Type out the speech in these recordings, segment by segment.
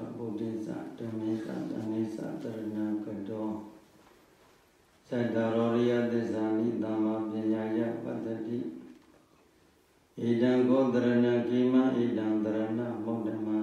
Buddhisa, Dhammisa, Dhamisa, Dharana, Kato, Sadaroriya, Desani, Dhamma, Pinyaya, Padati, Idam Godharana, Kima, Idam Dharana, Bodhama,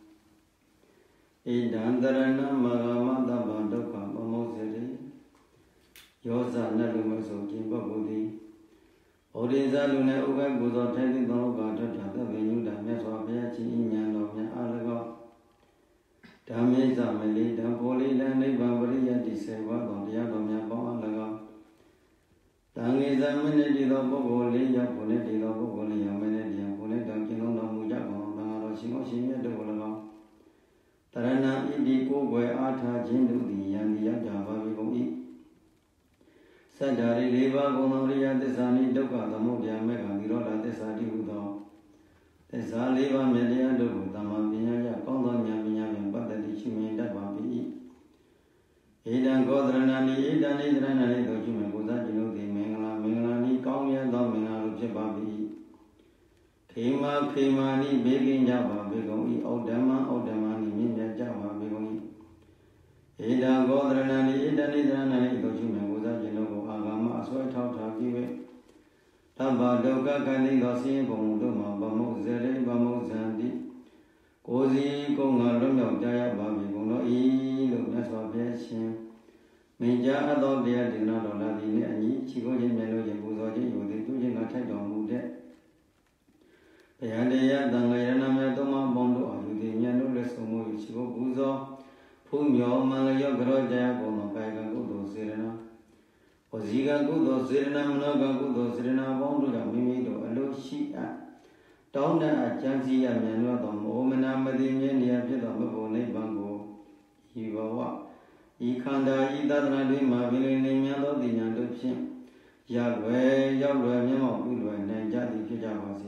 Idam Dharana, Magama, Dhamma, Dukha, Pamosari, Yosa, Nalumaso, Kimpa, Buddhi, Odinza, Luna, Uga, Buddha, Teddy, Dhamma, Tata, Venuda, Meswapia, Chinya, Lomia, Alago, Dhammisa, Meli, Dhampoli, Lani, Bambariya, Diseva, Dodia, Domia, Alago, Dhangisa, Menedi, Bogoli, Yapone, Bogoli, Menedi, Pune, Dankino, Mujako, Shimo, Shimia, Dolago, Tarana, Idiko, where Ata, Jindu, the Yandia, Java, Vigomi, Sadari, Leva, Gonoria, the Sani, Doka, the Modia, Mega, Girola, the Sadi, Udo, the Saliva, Media, Dogo, the Mabia, Kondo, Yamia, but the Chimia, that Babi. Idan Godranani, Idan Idranani, Dojima, Gozajino, the Mengani, Komia, Domina, Lujababi. Kima, Kimani, Begin Java, Begoni, Odamani, Minja Java, Begoni. Idan Godranani, Idan Idranani, Dojima, Gozajino, Agama, Aswata, Give it. Tamba, Doga, Gani, Gossi, Bomudoma, Bamo, Zere, Bamo, Zandi. Cozy, Konga, Romo, Jaya, Babi, Gono, that's what we are saying. Major adult there did not allow the Chico Melo, Yabuzoji, you the Tujan attack on Mude. The Andea, Dangayana, Matoma, Bondo, or the Yano, Lesomo, Chico Buzo, Pumio, Malayo, Groja, Bono, Paga, Gudo, Serena. Oziga, Gudo, Serena, Monaga, Gudo, Serena, Bondo, Mimido, Alo, Shia. Down there at Jansi and Manuadom, Omena, Madina, Yapidom, Bango. Ivawa, Ikanda, Idadra, Mavili, Nimiado, the Yandopsin, Yahweh, Yamo, Udo, and Jadi Kijavasi.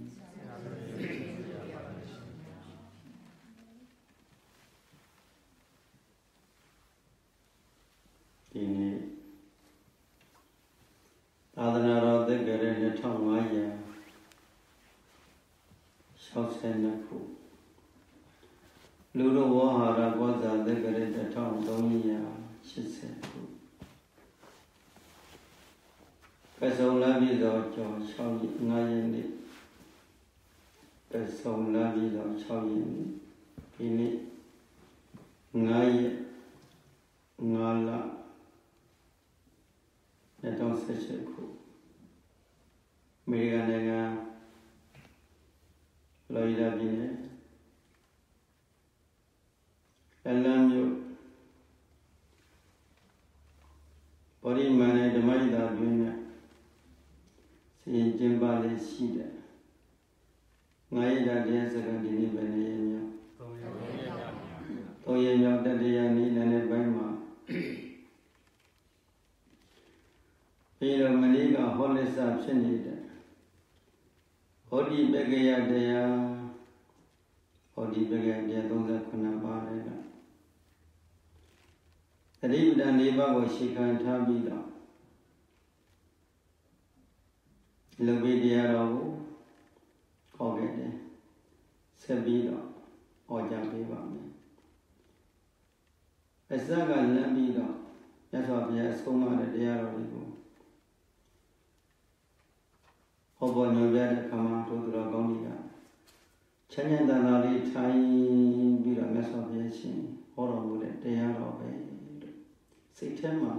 In Adana, the Garden, Tomaya, Shosanaku. Ludo Wahara was at the Gareta town, Donia, she said. Pesola Vido, Chow Nayan, Pesola Vido, Chow Pini, Nay, Nala, that don't say so cool. Miriana, Loida Bine. Alam Body man, the Maida Bina, see Jimbali Sida. Naida days ago, Dinibanaya. Toya, Dadayani, and Bama. Peter Maniga, Holy Subsenida. Hodi Begaya Dea, Hodi Begaya, those Kunabara. The David and Neighbor was Shika and Tabida. Lobedia Rabu, Ogede, Sabida, or Jabiba. A saga Labida, that's what we have so much at the Arabico. Hobo Novella come out to the Ragonia. Chanyan Danali, Tai, Bida Mesoviation, Horrible, they are obeyed. September.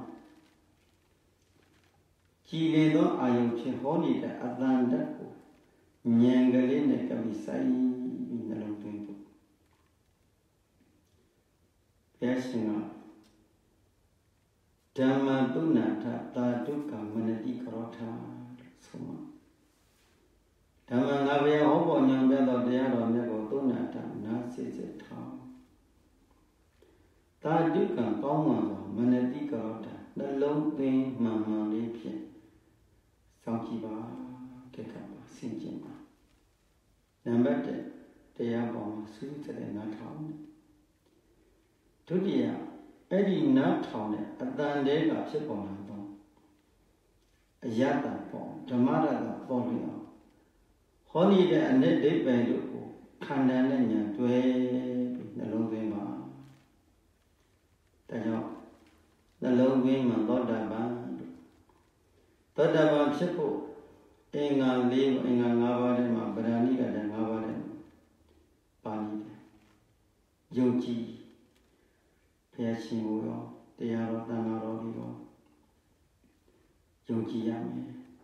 Chile, I am Chihoni, the Atlanta, Nyangalin, the Kamisai, in the Lompo. Yashina Dhamma Dunata, Duka, Manati Karota, Suma. Dhamma Navia Hobo, Nyambella, the Arrow, Nego Dunata, Nasi, the town. Duka, Palma, Manati Karota, the low thing, Mamma Lipia, Sankiba, Ketaba, Sinjima. Number 10, they are born suited in that town. Today, Eddie not town, a Dande of Chiponado, a Yata, Tamara, Polio, Honey, and Net Day Bandu, khăn đan lên nhà tuế là lâu về mà tại sao là lâu về mà tốt đà ba xếp bộ anh ngang đi anh ngang ngã vào đây mà berani cả đang ngã vào đây pani dùng chi phải xin ngồi đó để ăn rồi tan rồi đi rồi dùng chi ăn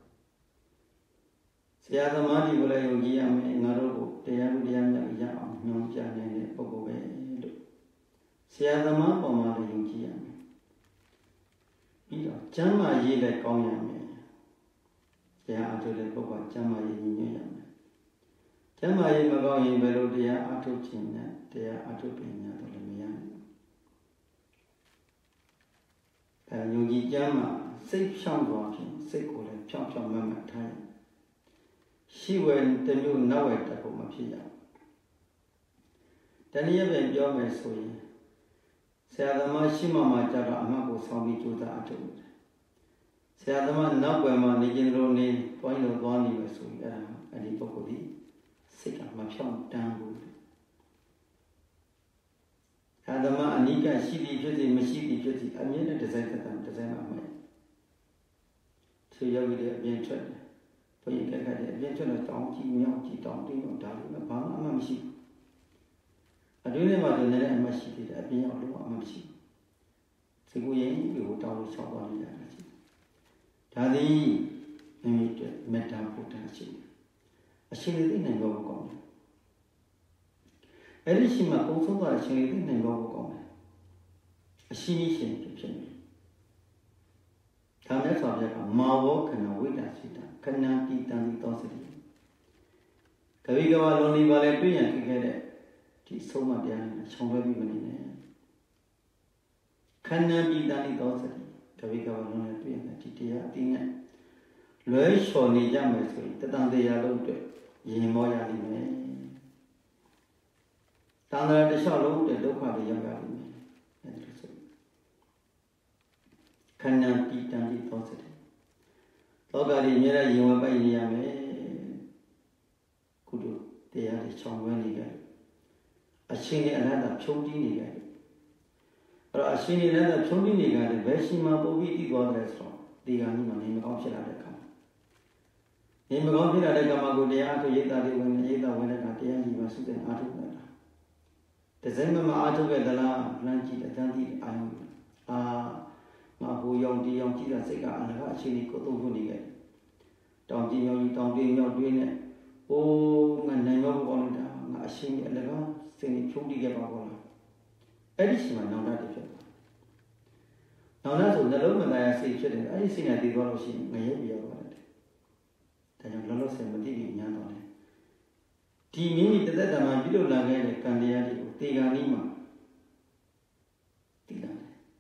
Saya sama di bola yogi ame ngaruh dia yang nyong jangan ni pokok itu. Saya sama pemada yogi ame. Bila jama ye le kau ame, dia ada le pokok jama ye ni ame. Jama ye makau ye baru dia ada cina, dia ada punya tu le mian. Yogi jama sih sang dua pun, sih kau le sang mama thai. She went the new now at the Pomapia. Then he even your messoy. Sadama Shimama Jara Amako Sami Juda Atom. Sadama Nabama Nijinroni, point of Bonnie Messoy, and he pokodi, sick of Mapion down. Adama Anika, she beauty, Mashi beauty, I mean a designer than design of me. So you will be in trouble. Bởi vì cái viên cho nó tổng chỉ nhau chỉ tổng đi một đảo nó bám mà xí. Ở đây mà từ này mà xí thì đã biến nhau đúng không mà xí. Thì cô ấy bị hụt đau sau đó đi là xí. Đó thì mình mệt đau hụt đau xí. Ở xí này này ngồi vô con. Ở đây xí mà cũng sống vào xí này ngồi vô con. Ở xí này xí cái chuyện. Thằng này sao vậy? Mà vô cái nào với đã xí ta. Khana ti tan ti to sari. Kavi kawa lonely wale twi yan khit khe di song ma tya chong lwe bi mane ne. Khana ti tan ti to sari. Kavi kawa lonely twi yan di tya ati ne. Lwe chaw ne ja mai so ta tan tya long twet yin mo ya li me. Tan da ta shaw long twet dukha de yaw ya li me. Edi so. Khana ti tan ti to sari. Loga di mera yunga pai ni ame kudu dia di chongwen ni ga ashini anada chongdi ni ga aro ashini anada chongdi ni ga le beshi ma pobi ti gwa le so di ga ni ma ni ma kaung phit la de ka ni ma kaung phit la de ka ma ko dia a thu yita de wen yita wen le ka dia ni ma su de a thu la de zai ma a thu ke da la lan ji de tan ti a yong mà hồ yong đi yong chỉ là sẽ cả là các chị có tung hơn đi cái trong đi nhau tuyên này ô ngành này nó còn là ngã sinh là nó sinh chung đi cái bao còn ấy đi mà nó ra được chưa nó ra rồi nó lớn mà là sinh chưa được ấy sinh là đi vào sinh ngày ấy bây giờ còn đấy tại vì nó sẽ mất đi bị nhát rồi thì mình thì tất cả mà biết được là cái này cần đi thì tì gan đi mà tì gan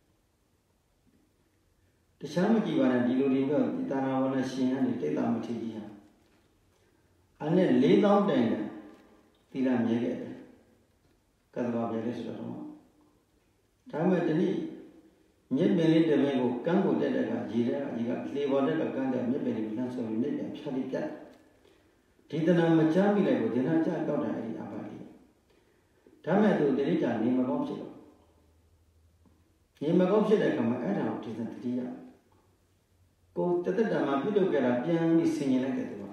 cái sáng mà chỉ vào là đi lối đi vào thì ta nào là xin anh để ta một chuyện gì hả anh ấy lấy đau đền này thì làm gì vậy cái đó bây giờ sẽ làm sao mà thế này nhất bên này để bên của cán bộ để cả gì cả lấy vào để cả cán để nhất bên này làm sao nhất để phát đi chết thì ta nào mà cha bị lại của thế nào cha cao đại đi à vậy sao mà tôi để cha niệm mà không chịu niệm mà không chịu để cả mà ai nào thì thành thì vậy cô tất cả mà biết được cái là bien đi sinh nhật cái đó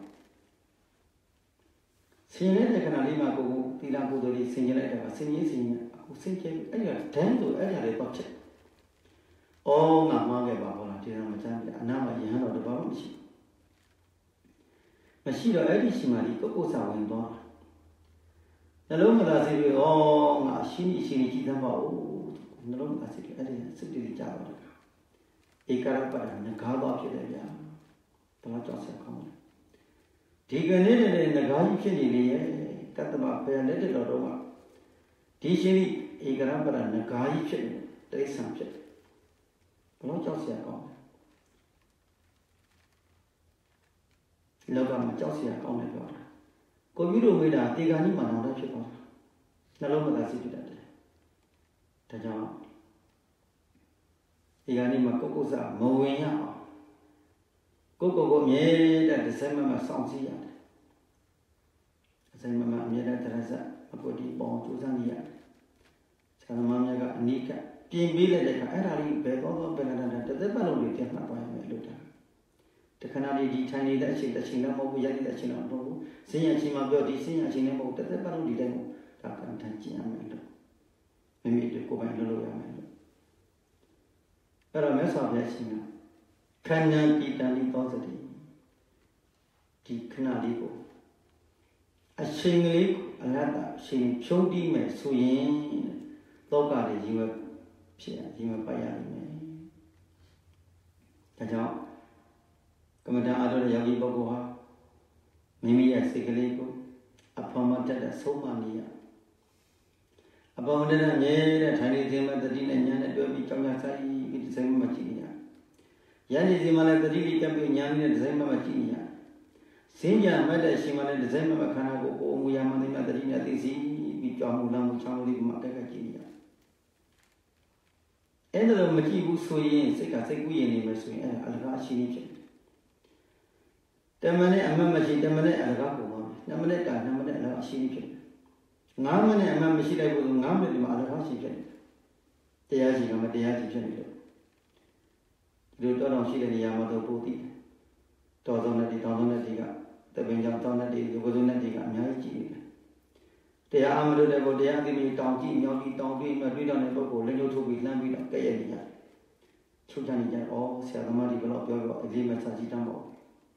sinh nhật cái nào đi mà cô đi làm cô đi sinh nhật cái đó sinh nhật cô sinh cái ấy là đến rồi ấy là để bảo chết ô ngả mang cái bảo là thì làm sao để anh mà gì hắn nó được bảo không chịu mà khi đó ấy đi xí mà đi có cô sao hiện đó là lúc mà là gì rồi ô ngả xin chỉ thằng bảo nó lúc mà là gì ấy là sự đi chào được Ekara pada negara kita ya, telah jauh kamu. Jika ni negara kita ni kata apa yang ada dalam rumah, di sini ekara pada negara kita dari sampai, telah jauh kamu. Lalu macam jauh kamu ni orang. Kau biru muda tiga ni mana orang cakap, lalu mana sih kita ada, tajam. Thì anh mà có cô giáo màu nhau, cô nhé để xem mà xong gì vậy, xem mà အမြဲတမ်းတရားစအကိုဒီပေါင်းကြိုးစားနေရတယ်ဆရာသမားများကအနိကပြင်ပေးလိုက်တဲ့အခါအဲ့ဒါလေးဘယ်တော့ဘယ်လာတာတစ်သက်ပတ်လုံးတွေပြန်မှတ်သွားရမယ်လို့တာတခဏလေးဒီထိုင်နေတဲ့အချိန်တစ်ချိန်လည်းမဟုတ်ဘူးရက်နေတဲ့အချိန်လည်းမဟုတ်ဘူးစဉ္ညာအချိန်မှာပြောဒီစဉ္ညာအချိန်လည်းမဟုတ်တစ်သက်ပတ်လုံးဒီတိုင်းကိုဒါကံထန်ကျင်ရမယ်လို့မိမိတို့ကိုယ်ပိုင်လုပ်လို့ရမယ်လို့အဲ့တော့မြတ်စွာဘုရားရှင်ကခန္ဓာပိတံလိသောစတိဒီခဏလေးကိုအချိန်ကလေးအနတ္တအချိန်ဖြုံးတီးမယ်ဆိုရင်သောကတွေကြီးဝဲဖြစ်ကြီးဝဲပိုက်ရလိမ့်မယ်ဒါကြောင့်ကမ္မဋ္ဌာန်းအားထုတ်တဲ့ယောဂီပုဂ္ဂိုလ်ဟာမိမိရဲ့စိတ်ကလေးကိုအဖော်မတတ်တဲ့ဆုံးမနေရအဖော်မတတ်တဲ့မြဲတဲ့ထိုင်နေခြင်းမှာတတိနဲ့ဉာဏ်နဲ့တွဲပြီးကြောင်းကြဆိုင်ပြီးဒီဆိုင်မှာကြည့်နေရရန်ဒီစီမှာလည်းတတိလေးတက်ပြီးဉာဏ်နဲ့ဒီဆိုင်မှာကြည့်နေရစဉ္ညာမှတ်တဲ့ရှင်မှာလည်းဒီဆိုင်မှာခန္ဓာကိုယ်ကိုယ်အမူအရာမှန်တဲ့တတိနဲ့သိစီပြီးကြောင်းမူလမ်းမှုချောင်းလေးကိုမှအကက်ကကြည့်နေရအဲ့ဒါလိုမကြည့်ဘူးဆိုရင်စိတ်ကစိတ်ကူးရင်နေမယ်ဆိုရင်အဲ့ဒါအလကားအရှိကြီးဖြစ်တယ်တမနဲ့အမှတ်မရှိတမနဲ့အလကားပုံပါမယ်2မိနစ်တာ2မိနစ်အလကားအရှိကြီးဖြစ်တယ်9မိနစ်အမှတ်မရှိလိုက်ဘူးဆို9မိနစ်ဒီမှာအလကားရှိဖြစ်တယ်တရားရှိကမတရားရှိဖြစ်နေတယ်ဒီလိုတော့ရှိတဲ့နေရာမှာတော့ပို့တည်တယ်တော်ဆုံးနဲ့ဒီတောင်းဆုံးနဲ့ဒီကတပင်ကြောင့်တောင်းတဲ့ဒီဘုဇုံနဲ့ဒီကအများကြီးကြည့်နေတယ်တရားအမှလို့တဲ့ကိုတရားသိပြီးတောင်းကြည့်မြောက်ကြည့်တောင်းပြီးမှတွေးတော့တဲ့ပုဂ္ဂိုလ်လက်ညှိုးထိုးပြီးလှမ်းပြီးတော့ကဲ့ရဲ့နေရတယ်ချုပ်ချနေကြဩဆရာသမားဒီဘလောက်ပြောအလေးမဲ့စာကြည့်တမ်းပေါ့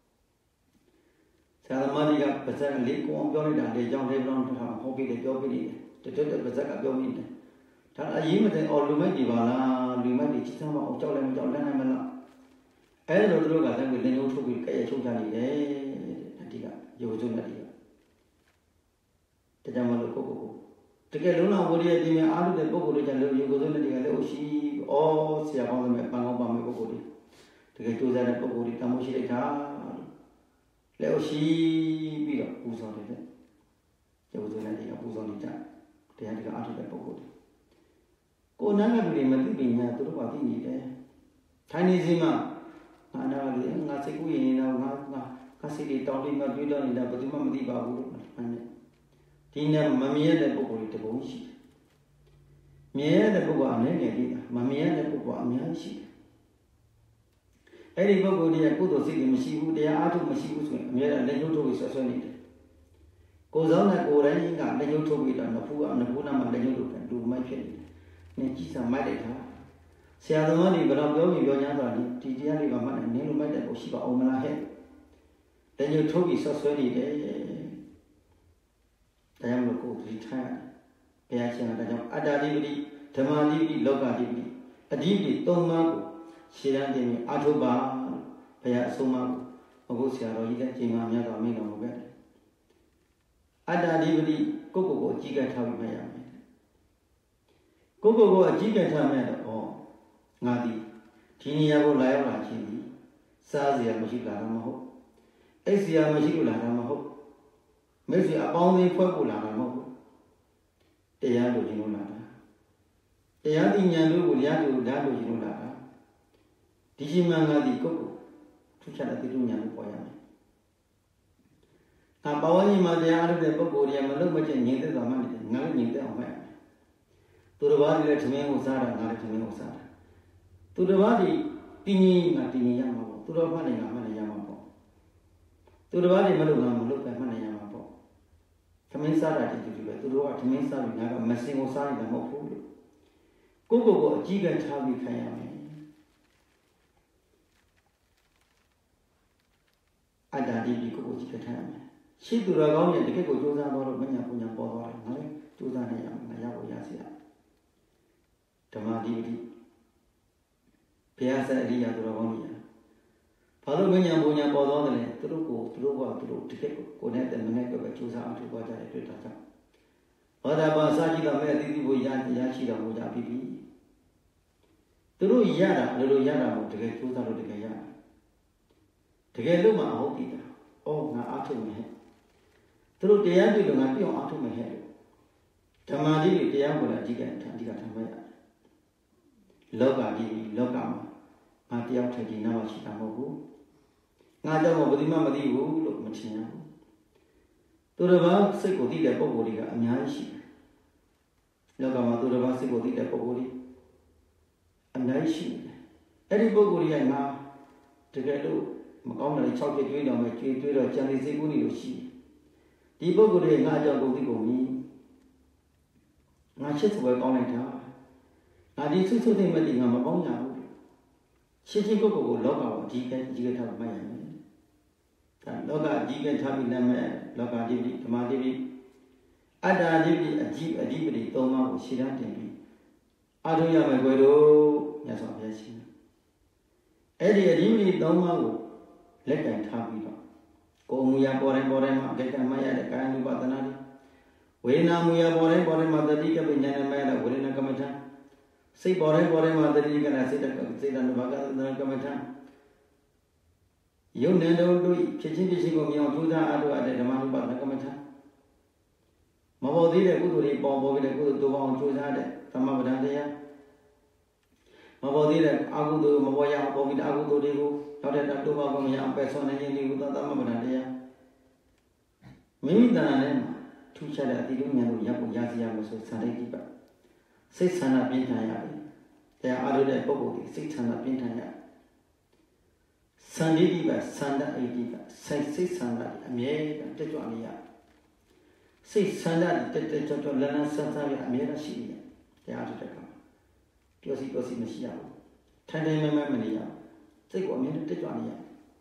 ဆရာသမားတွေကပါဇက်လေးကိုအောင်ပြောလိုက်တာလေကြောင့်လေးဘလောက်ထားဟောပြီးတယ်ပြောပြီးတယ်တက်ပါဇက်ကပြောပြီးတယ်ဒါအရေးမသိလူမိုက်ဒီပါလားလူမိုက်ဒီချစ်စမ်းမအောင်ကြောက်လည်းမကြောက်လည်းနိုင်မလားအဲ့လိုသူတို့ကလည်းလက်ညှိုးထိုးပြီးကဲ့ရဲ့ချုပ်ချနေတယ်ဒီကရုပ်စုနဲ့ဒီကတကြမလို့ကိုတကယ်လုံးလာဝိရိယပြင်းပြအားထုတ်တဲ့ပုဂ္ဂိုလ်တွေကြလို့ရုပ်စုနဲ့ဒီကလည်းရှိဆရာကောင်းတဲ့ပန်းကောင်းပါမယ်ပုဂ္ဂိုလ်တွေတကယ်ကြိုးစားတဲ့ပုဂ္ဂိုလ်တွေတမိုးရှိလိုက်တာလည်းရှိပြီးတော့ပူဇော်တယ်ရုပ်စုနဲ့ဒီကပူဇော်နေကြတရားဒီကအားထုတ်တဲ့ပုဂ္ဂိုလ်တွေကိုယ်နာကလူတွေမသိပညာသူတို့ကသိနေတယ်ထိုင်နေစီမှာငါနာလေးငါစိတ်ကူးရင်နေတာငါစိတ်တွေတောင်းပြီးမှတွေးတော့နေတာဘယ်သူမှမသိပါဘူးလို့မှန်တယ်ဒီနေ့မမြင်တဲ့ပုဂ္ဂိုလ်တွေတပုံရှိတယ်မြင်ရတဲ့ပုဂ္ဂိုလ်အနည်းငယ်လေးမမြင်ရတဲ့ပုဂ္ဂိုလ်အများကြီးရှိတယ်အဲ့ဒီပုဂ္ဂိုလ်တွေကကုသိုလ်စိတ်တွေမရှိဘူးတရားအားထုတ်မရှိဘူးဆိုရင်အများအားလက်ညှိုးထိုးပြီးဆွဆွနေတယ်ကိုယ်ဆောင်တဲ့ကိုယ်တိုင်းကလက်ညှိုးထိုးပြီးတော့နဖူးနာမှာလက်ညှိုးထိုးတယ်လူမိုက်ဖြစ်နေတယ်နင်ကြည့်စမ်းမိုက်လိုက်တာဆရာသမားတွေဘယ်တော့ပြောပြီးပြော냐ဆိုတာဒီတရားလေးကမှနင်လူမိုက်တဲ့ကိုရှိပါအောင်မလားဟဲ့လက်ညှိုးထိုးပြီးဆွဆွနေတယ်တရားမလို့ကိုယ်ဒီထိုင်ဘုရားရှင်ကဒါကြောင့်အတ္တဓိပတိဓမ္မဓိပတိလောကဓိပတိအဓိပတိ၃ပါးကိုရှင်းရတဲ့မြင်အာထုပါဘုရားအဆုံးအမကိုအခုဆရာတော်ကြီးလည်းချိန်မှများတော်မိတော်မူခဲ့တယ်အတ္တဓိပတိကိုအကြီးကထားပြီးမှရမယ်ကိုအကြီးကထားမှတော့ငါဒီနေရာကိုလာရောက်လာခြင်းဒီစားစရာမရှိလာတာမဟုတ်အိပ်စရာမရှိလို့လာတာမဟုတ်မိတ်ဆွေအပေါင်းအသင်းဖွဲ့ဖို့လာတာမဟုတ်ဘူးတရားလို့ခြင်းလို့လာတာတရားသိဉာဏ်တို့ကိုတရားလို့ဓာတ်လို့ခြင်းလို့လာတာဒီရှိမှန်ကဒီကိုထူးခြားတဲ့သိဉာဏ်ကိုပေါ်ရမယ်။ပဝန်းကျင်မှာတရားအားထုတ်တဲ့ပုဂ္ဂိုလ်တွေကမလုံးမကျငြိမ်သက်စွာမှနေတယ်ငါလည်းငြိမ်သက်အောင်မှတ်ရမယ်။သူတစ်ပါးတွေလည်းထမင်းကိုစားတာငါလည်းထမင်းကိုစားတာ။သူတစ်ပါးတွေတင်းကြီးငါတင်းကြီးရမှာပေါ့။သူတစ်ပါးတွေငါမှတ်နေရမှာပေါ့။သူတစ်ပါးတွေမလုံးငါမလုံးပဲမှတ်နေရမှာပေါ့။ထမင်းစားတာတည်းတူပဲသူတို့ကထမင်းစားပြီးငါကမစင်ကိုစားနေတာမဟုတ်ဘူးလို့ကိုအကြီးကထားပြီးခံရမယ်အတ္တဒီကိုကြီးကထားရမယ်ရှိသူတော်ကောင်းရဲ့တကယ့်ကိုကြိုးစားတော့မညာပူညာပေါ်သွားတယ်ငါလည်းကြိုးစားနေရမယ်ငါရဖို့ရစီရဓမ္မဒီပတိဘုရားဆက်အရိယာသူတော်ကောင်းကြီးဘာလို့မညာပူညာပေါ်သွားတယ်လဲသူတို့ကတကယ့်ကိုနဲ့တည်းမနဲ့ပဲကြိုးစားအောင်ထုတ်သွားကြတယ်တွေ့တာကြောင့်ဘောဓဘာစာကြည့်တော့မဲ့အတိအကျကိုရရှိတော်မူကြပြီသူတို့ရတာလိုရတာမဟုတ်တကယ်ကြိုးစားလို့တကယ်ရတကယ်လို့မှအဟုတ်တည်တာငါအားထုတ်မယ်ဟဲ့သူတို့တရားတွေ့လို့ငါပြောင်းအားထုတ်မယ်ဟဲ့ဓမ္မကြီးတွေတရားပေါ်လာအဓိကထားမှရတယ်လောကကြီးလောကမှာငါတယောက်ထက်ဒီနားမရှိတာမဟုတ်ဘူးငါတော့ဘယ်သူမှမသိဘူးလို့မထင်ဘူးသူသူတစ်ပါးစိတ်ကိုသိတဲ့ပုဂ္ဂိုလ်တွေကအများကြီးရှိတယ်လောကမှာသူတစ်ပါးစိတ်ကိုသိတဲ့ပုဂ္ဂိုလ်တွေအများကြီးရှိတယ်အဲ့ဒီပုဂ္ဂိုလ်တွေကငါတကယ်လို့မကောင်းတဲ့6ပြည့်တွေးတော့မယ်ကျွေးတွေးတော့ကြံစီစိတ်ကူးနေလို့ရှိဒီပုဂ္ဂိုလ်တွေငါအကြောင်းကိုသိကုန်ပြီငါချစ်စွဲကောင်းလိုက်တာငါဒီဆုဆုသိမ့်မဲ့ဒီငါမကောင်းကြဘူးရှင်းရှင်းပုဂ္ဂိုလ်ကိုလောကကိုအကြီးကထားမှတ်ရမယ်ဒါလောကအကြီးကထားပြီးနာမည်လောကဓိပတိဓမ္မဓိပတိအတ္တဓိပတိအကြီးအဓိပတိ၃ပါးကိုရှင်းတတ်တင်ပြီးအားထုတ်ရမယ်ကွယ်တို့မြတ်စွာဘုရားရှင်အဲ့ဒီအဓိပတိ၃ပါးကိုလက်ကင်ထားပြီးတော့ကိုယ်မူရပေါ်တိုင်းမှာအကြိမ်မှတ်ရတဲ့ကာယ ानु ပါဒနာတွေဝေဒနာမူရပေါ်တိုင်းမှာတတိကပညာနဲ့မှတ်ရတဲ့ဝေဒနာကမ္မထာစိတ်ပေါ်တိုင်းမှာတတိကနဲ့စိတ်တ ानु ပါဒနာကမ္မထာယုံနေတို့ဖြစ်ချင်းကိုမြောင်ထူးသားအထုအပ်တဲ့ဓမ္မ ानु ပါဒကမ္မထာမပေါ်သေးတဲ့ကုသိုလ်တွေပေါ်ပြီးတဲ့ကုသိုလ်တိုးအောင်ကြိုးစားတဲ့သမဗဒံတရားမပေါ်သေးတဲ့အကုသိုလ်မပေါ်ရအောင်ပေါ်ပြီးတဲ့အကုသိုလ်တွေကိုနောက်တဲ့တိုးပေါင်းမရအောင်ပယ်ဆောင်နိုင်ခြင်းတွေကိုသမဗဒံတရားမိမိတဏ္ဍာနဲ့ထူးခြားတဲ့အတိတုဉာဏ်တို့ရပ်ဖို့ရစီရမယ်ဆိုသံဒိဋ္ဌိပါစိတ်ဆန္ဒပြင်းထန်ရတယ်တရားအားထုတ်တဲ့ပုဂ္ဂိုလ်ဒီစိတ်ဆန္ဒပြင်းထန်ရသံဒိဋ္ဌိပါသန္ဒအိဋ္ဌိပါစိတ်ဆန္ဒအမြဲတက်ကြွနေရစိတ်ဆန္ဒတက်ကြွလန်းလန်းဆန်းဆန်းရအမြဲတမ်းရှိနေတရားထုတ်တဲ့အခါပျော်စီမရှိရဘူးထိုင်မနေရစိတ်ကိုအမြဲတက်ကြွနေရ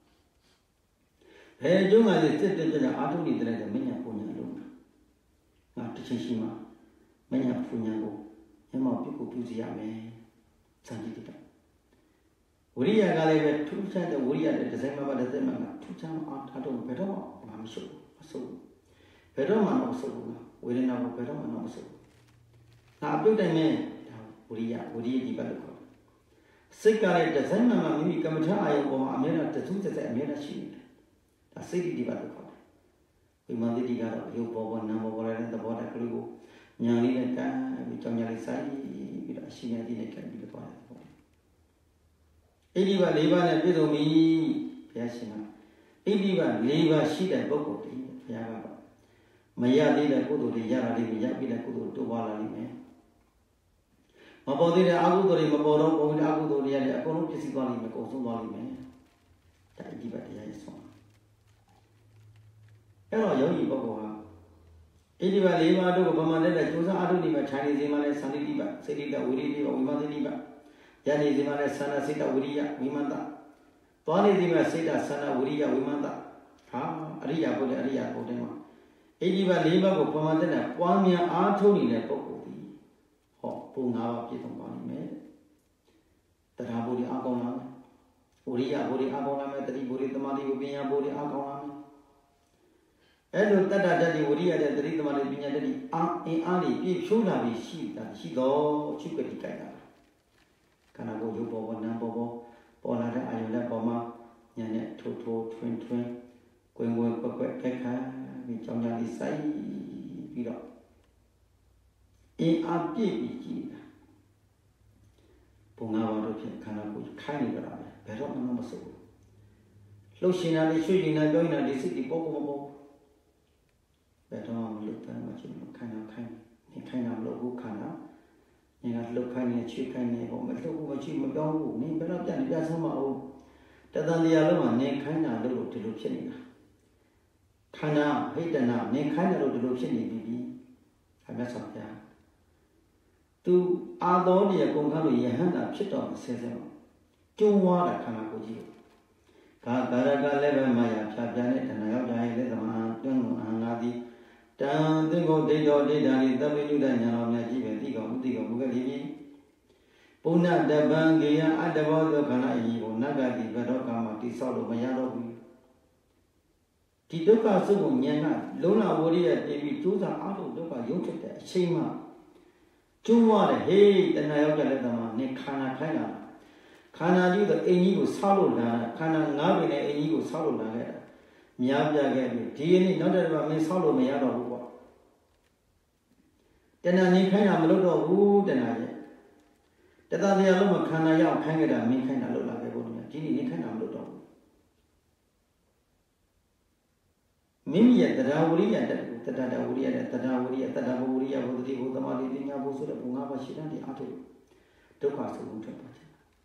ဘယ်ကျုံးကလေးတက်ကြွအားထုတ်နေတဲ့မညာပုံညာလုံးငါတစ်ချိန်ရှိမှမညာပုံညာကိုမျက်မှောက်ပြုစီရမယ်စံကြည့်တယ်ဝိရိယကလည်းပဲထူးခြားတဲ့ဝိရိယတဲ့ဒီဇိုင်းမှာထူးခြားအားထုတ်ဘယ်တော့မှမဆိုးဘယ်တော့မှမဆိုးဘူးဝေဒနာကိုဘယ်တော့မှမဆိုးငါအပြုတ်တိုင်းနဲ့ဝိရိယဒီဘက်လို့ခေါ်စိတ်ကလည်းဒီဇိုင်းမှာမိမိကမ္မထာအာယုံပေါ်မှာအမြဲတမ်းတစုသက်အမြဲတမ်းရှိနေတယ်ဒါစိတ်ဒီဘက်လို့ခေါ်တယ်ဝိမာန်တိကတော့ရုပ်ပေါ်နာမ်ပေါ်တဲ့သဘောတက်ကလေးကိုညာလေးနဲ့ကန်ပြီးကြောင်ညာလေးစိုက်ပြီးတော့အရှိန်အတိနဲ့ကန်ပြီးတော့သွားတယ်ပေါ့အိဒီပါ၄ပါးနဲ့ပြည့်စုံပြီဘုရားရှင်ကအိဒီပါ၄ပါးရှိတဲ့ပုဂ္ဂိုလ်တည်းဘုရားကမရသေးတဲ့ကုသိုလ်တွေရတာလေးကိုရပြီးတဲ့ကုသိုလ်တိုးပွားလာလိမ့်မယ်မပေါ်သေးတဲ့အကုသိုလ်တွေမပေါ်တော့ဘုံတဲ့အကုသိုလ်တွေလည်းအကုန်လုံးပြည့်စည်သွားလိမ့်မယ်ကုန်ဆုံးသွားလိမ့်မယ်ဒါအိဒီပါတရားရဲ့ဆုံးအဲ့တော့ယောဂီပုဂ္ဂိုလ်ဟာဣတိပါ၄ပါးတို့ကိုဗမာနဲ့ကျိုးစားအထုနေမှာခြံနေစီမှာလဲသန္တိတိပါစေတိတဝိရိတိပါဝိမန္တိတိပါယနေစီမှာလဲသန္တာစေတဝိရိယဝိမန္တသွားနေစီမှာစေတသန္တာဝိရိယဝိမန္တဟာအရိယာဘုရားအရိယာဘုရားမှာဣတိပါ၄ပါးကိုဗမာနဲ့ပွားများအားထုတ်နေတဲ့ပုဂ္ဂိုလ်ဒီဟောပုံ၅ပါးပြည့်စုံပါလိမ့်မယ်တရားဘုရားအားကောင်းလာမယ်ဝိရိယဘုရားအားကောင်းလာမယ်တတိဘုရားသမာဓိပညာဘုရားအားကောင်းလာမယ်အဲ့လိုတတ္တတ္တိဝိရိယတဲ့တတိသမารပညာတတိအင်းအားတွေပြည့်ဖြိုးလာပြီးရှိတော့ချုပ်ကတိကြိုက်တာခန္ဓာကိုယ်ရုပ်ပေါ်နာမ်ပေါ်ပေါ်လာတဲ့အာယုန်လက်ပေါ်မှာညာနဲ့ထိုးထွင်းကွယ်ကွက်ခက်ခါပြီးကြောင်ညာလေးစိုက်ပြီးတော့အင်းအားပြည့်ပြီးကြည်တာပုံငါးပါးတို့ဖြင့်ခန္ဓာကိုယ်ခိုင်းနေကြတာပဲဘယ်တော့မှမစိုးဘူးလှုပ်ရှင်တာလေးရွှေ့နေတာပြောနေတာဒီစိတ်ဒီပေါ်မပေါ်ဘယ်တော့မှမလုပ်တယ်မချင်ဘူးခိုင်းတာမလုပ်ဘူးခန္ဓာနေကလှုပ်ခိုင်းနေချွေးခိုင်းနေဟောမလှုပ်ဘူးမချွေးမပြောင်းဘူးနင်ဘယ်တော့ပြန်ဆမ်းမအောင်တသံတရားလုံးမှာနေခိုင်းတာလို့ဒီလိုဖြစ်နေတာခန္ဓာဟိတနာနေခိုင်းတယ်လို့ဒီလိုဖြစ်နေပြီအမြတ်စွာဘုရားသူအာသောတရားကုန်ခန်းလို့ယဟန္တာဖြစ်တော့ဆဲကျုံးွားတာခန္ဓာကိုယ်ကြီးကာရကလည်းပဲမာယာဖြာပြတဲ့တဏှာရောက်ကြရင်လက်သမားတွန်းအဟံငါသည်တံသင်္ကိုဒိဋ္ဌောဒိဋ္ဌာနိသဗ္ဗညုတညာတော်မြတ်ကြီးပဲသိကောင်မသိကောင်ဘုကတိပြီပုဏ္ဏတပံကေယအတ္တဘောသောခန္ဓာအကြီးကိုနဂတိဘရောကာမတိဆောက်လို့မရတော့ဘူးဒီဒုက္ခစုကိုဉာဏ်ကလုံးလာဝရိယတည်ပြီးကျိုးစားအားထုတ်ဒုက္ခရုပ်ထွက်တဲ့အချိန်မှကျိုးွားတယ်ဟေးတဏှာရောက်ကြလက်သမားနေခန္ဓာခိုင်းတာခန္ဓာကြီးတော့အင်ကြီးကိုဆောက်လို့လာတာခန္ဓာ၅ပင်နဲ့အင်ကြီးကိုဆောက်လို့လာခဲ့တာများပြခဲ့ပြီဒီနေ့နောက်တစ်ပတ်မင်းဆောက်လို့မရတော့ဘူးပေါ့တဏှာနေခိုင်းတာမလုပ်တော့ဘူးတဏှာရဲ့တသတရားလုံးမှာခန္ဓာရောက်ခိုင်းခဲ့တာမင်းခိုင်းတာလုပ်လာခဲ့ဖို့ဒီနေ့နေခိုင်းတာမလုပ်တော့ဘူးမိမိရဲ့တရားဝိရိယတက်ကို Tata Uriya, Tata Uriya, Tata Uriya, Buddhi, Buddhamadi, Dinya, Busuda, Bungava, Shida, the Atu, Dokas of Unterpata.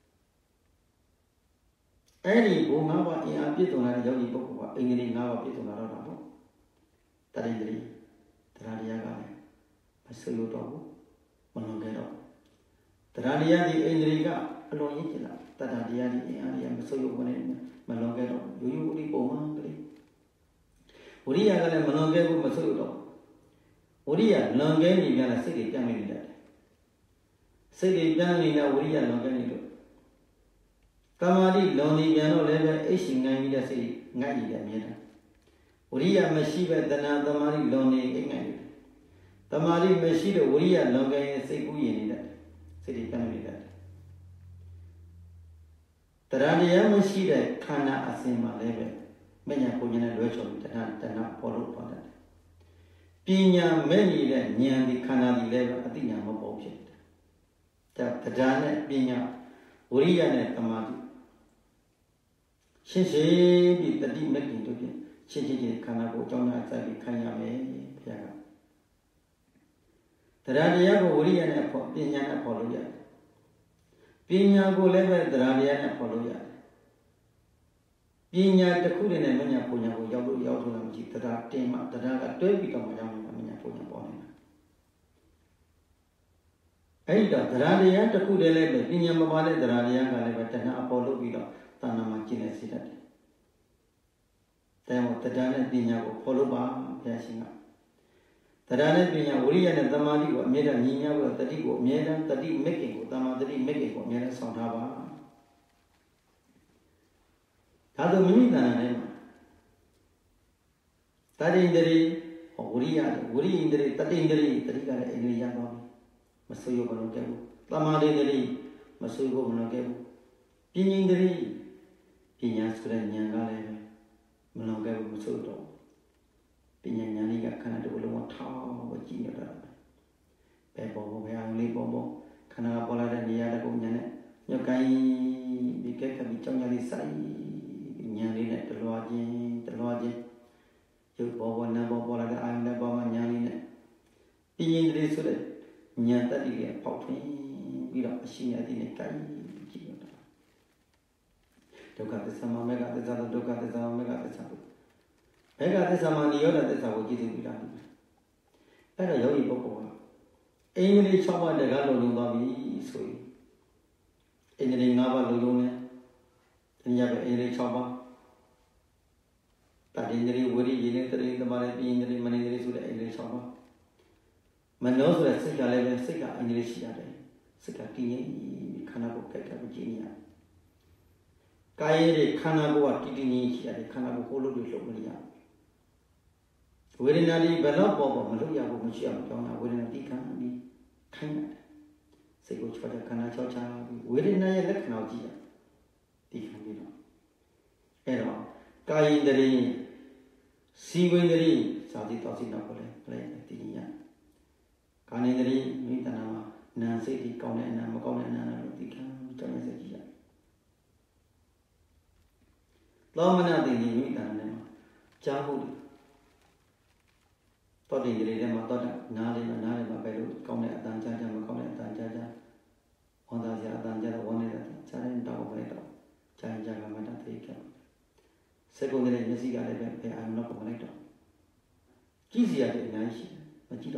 Any Bungava in a Pitona, Yogi Boku, Ingrid Nava Pitona, Tarindri, Taradiaga, Pasuyuto, Monogero. Taradia di Indriga, Alonitila, Taradia di Aria, Masoyo, Malongero, you Uri Uria and Malongo Masoyo. Uria, Longani, and a city coming that. City Ganina, Uria, Longani. Tamari, Loni, Piano, Level, Asian Namida City, Nagi, Gamina. Uria, Mashiva, Dana, Tamari, Loni, Ignan. Tamari, Mashida, Uria, Longan, Seguin that. City coming that. Taradia Mashida, Kana, Asima, Level. Many Pugina Rachel, Tana, Polo, Potter. Pina, many that Nian, Kana, the level, Athena, Mobile. Tadana, Pina, Uriana, Tamati. She be the deep making to him. She did Kanako, Jonah, Kanya, Piaga. Taradia, Uriana, Pina, Apologia. Pina, go level, Taradia, Apologia. Pinya the Kudin and Mania Puna, Yabu, Tada, Tema, Tada, 12 become a young Mania Puna Pona. Ada, Taradia, the Kudele, Pinya Mabale, Taradia, Galavatana, Apollo Villa, Tana Machina City. Tamo Tadana Pinya, Poloba, Yasina. Tadana Pinya, Urian and Tamadi, made a Nina, Tadigo, Meda, Tadi making, Tamadri making, Meda Santava. Tado Minana Tadi Indri, Uria, Uri Indri, Tadi Indri, Tadiga, Eliano, Masuyo Bonokebu, Tamadi Indri, Masuyo Bonokebu, Pin Indri, Pinas Yangale, Monokebu Musuto, Pinyaniga Canada will want Tau, Virginia, Pebo, Only Bobo, Canapola and Yada Gumane, Yokai, Bikeka Bichonali Sai. Nyani the lodging, you bought number for the island of Nyani. Being the suit, Nyata de Poppy, without a sheen at the Kai. Look at the summer, mega the other, look at the summer, mega the summer. Mega the summer, the other, that's how we did it. At a yogi boko. English someone the Galo Lumbabi, sweet. In the Nava Lulune, and Yaba English Chaba. Tadindri, Woody, Unitary, the Marathi, Indri, Manindri, Suda, English Chaba. Manos were sick, I live in sick, English Yade, Sikati, Kanabo, Kaka, Virginia. Kairi, Kanabo, Kitini, Yade, Kanabo, Holo, Lomalia. Within Ali, Bella, Maluya, Musham, Jona, within a deacon, be kind. Say, which for the Kanacha, within I elect now, Gia. Deacon, Error. Kai in the rain. See when the rain, Sadi Tosina play at the Nia. Can in the rain, Mitana, Nancy, Conan, and Macon, and the Can, Lomana de Mitana, Jahu. Thought in the rain, I thought Nali, Nali, Mabedu, Conan, Danjaja, Macon, Danjaja, on the Danja, one at Charan Dog, Chajaga, Mata, take care. Secondary, Messiga, I am not a connector. Kizia, Machito.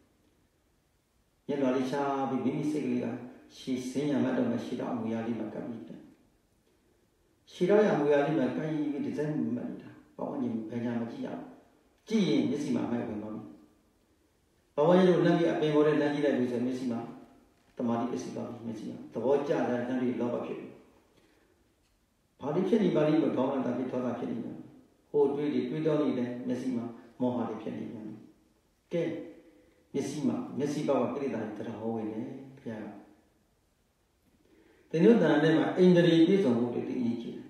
Yellow be Siglia, she sing a madam as Shida, Muyali Macabita. Shida, Muyali Macai, with the same Manita, Pawani, Pajamatia. Gee, Missima, my woman. Pawani, Nami, a Bemore, Nagila, with a Missima, the Madi Messima, the Voja, that Nami love of you. Party Penny Bali, but Government of Victoria Penny. Oh, really, we don't need them, Messima, more Hardy Penny. Okay, Messima, Messiba, Grida, the whole in Piara. The new Danema, Indri, is on the Egypt.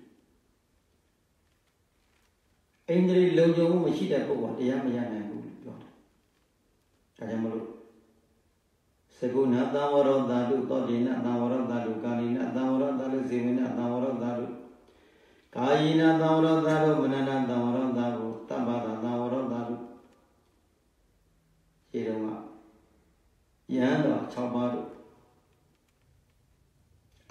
Indri, Lojo, Machida, the Yamayan, Kajamalu. Seguna, Damoro, Dadu, Dodina, Damoro, Dadu, Galina, Damoro, Dadu, Zimina, Damoro, Dadu. Kaina Dauro Daru, Manana Dauro Daru, Tabara Dauro Daru.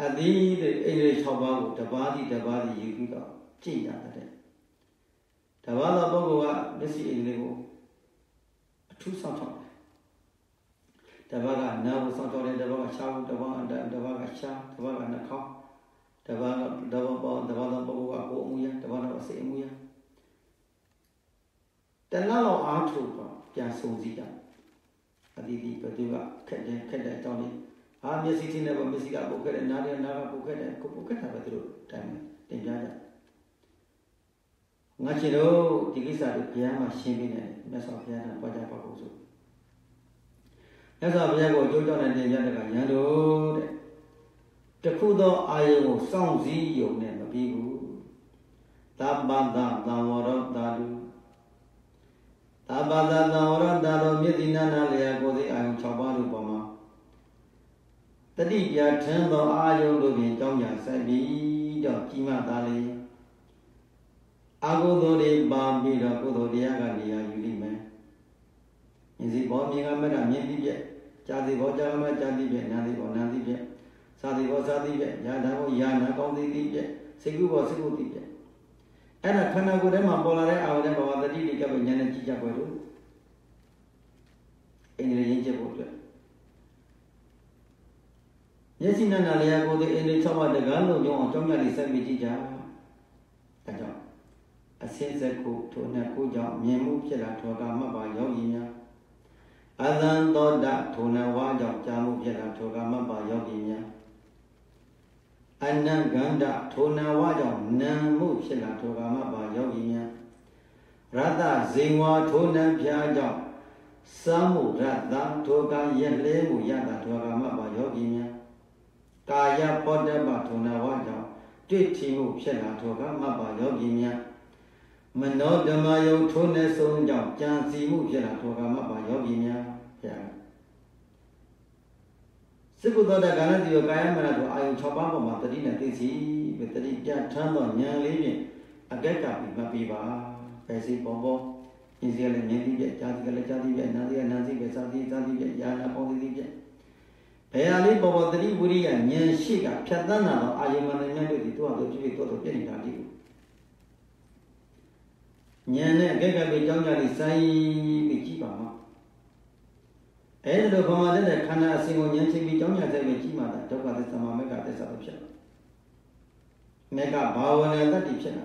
Adi the English Habago, the body, you got Chia that. Tavala Bogoa, Missy Iligo, two something. Tabaga never something, the Baga Chow, the Baga Cha, the Baga Naka, the Baga Bogoa, Muya, the Baga Muya. The Lalo Arthur, Jasozia. Adi, Padua, Cat, Tony. I'm a city never missing a book and Nadia Naga book and Cook have a true time. Tinjaya. Nachiro, Tigisa, the Piama, Shimin, Mesopiana, Pajapacoso. As of Yago, Jojo and Tinjana, Yando, the Kudo, I will sound Z, you never be good. Tabanda, Dawara, Dadu. Tabada, Dawara, Dado, Midina, Leago, I am Chabalu Bama. The Libya turned the Ayo Lubin, Jonia, Sabi, Kima Dali. Ago de Bambi, the Kodo Diagalia, you man. Is it bombing a man, Yeti, Jadi Bojama, Jadi, Nadi, or Nadi, Sadi was Sadi, Yada, Yana, Condi, Segu was Segu. And a Kanagudema Bolare, I would never the Didi Gabian Chicago. In the Injabo. Yes, in an area go the end of the Galo, Jonia, Sabija. A sense of cook to Nakuja, Miamu, Togama by Yogina. Adan Doda, Tonawaja, Jamu, Togama by Yogina. Anna Ganda, Tonawaja, Namu, Togama by Yogina. Rada, Zingwa, Tona, Piaja, Samu, Rada, Toga, Yelemu, Yada, Togama by Yogina. Kaya Podaba, Tonawaja, Titimu, Togama by Yogina. Mano Damayo Tone Sonja, Jansi Mujana Togama by Yogina. Sibuda Ganadi, Gayamana, I Chobama, Matadina, Tisi, with the Jan Tando, Yan Living, a Geta, Mapiba, Pesi Bobo, Israel and Yeti, Jadi, Nadia, Nazi, Sadi, Yana, Poli. Peali Bobo, the Liburi and Yan Shika, Katana, Ayaman and Yandi, two of the Jimmy Toto Penny. Nyane Gaga Jonga Sai Vichima. Ed Commander, the Kana Single Yansi Jonga Vichima, Toka the Samamega, the Sabusha. Mega Bowen and the Dipshana.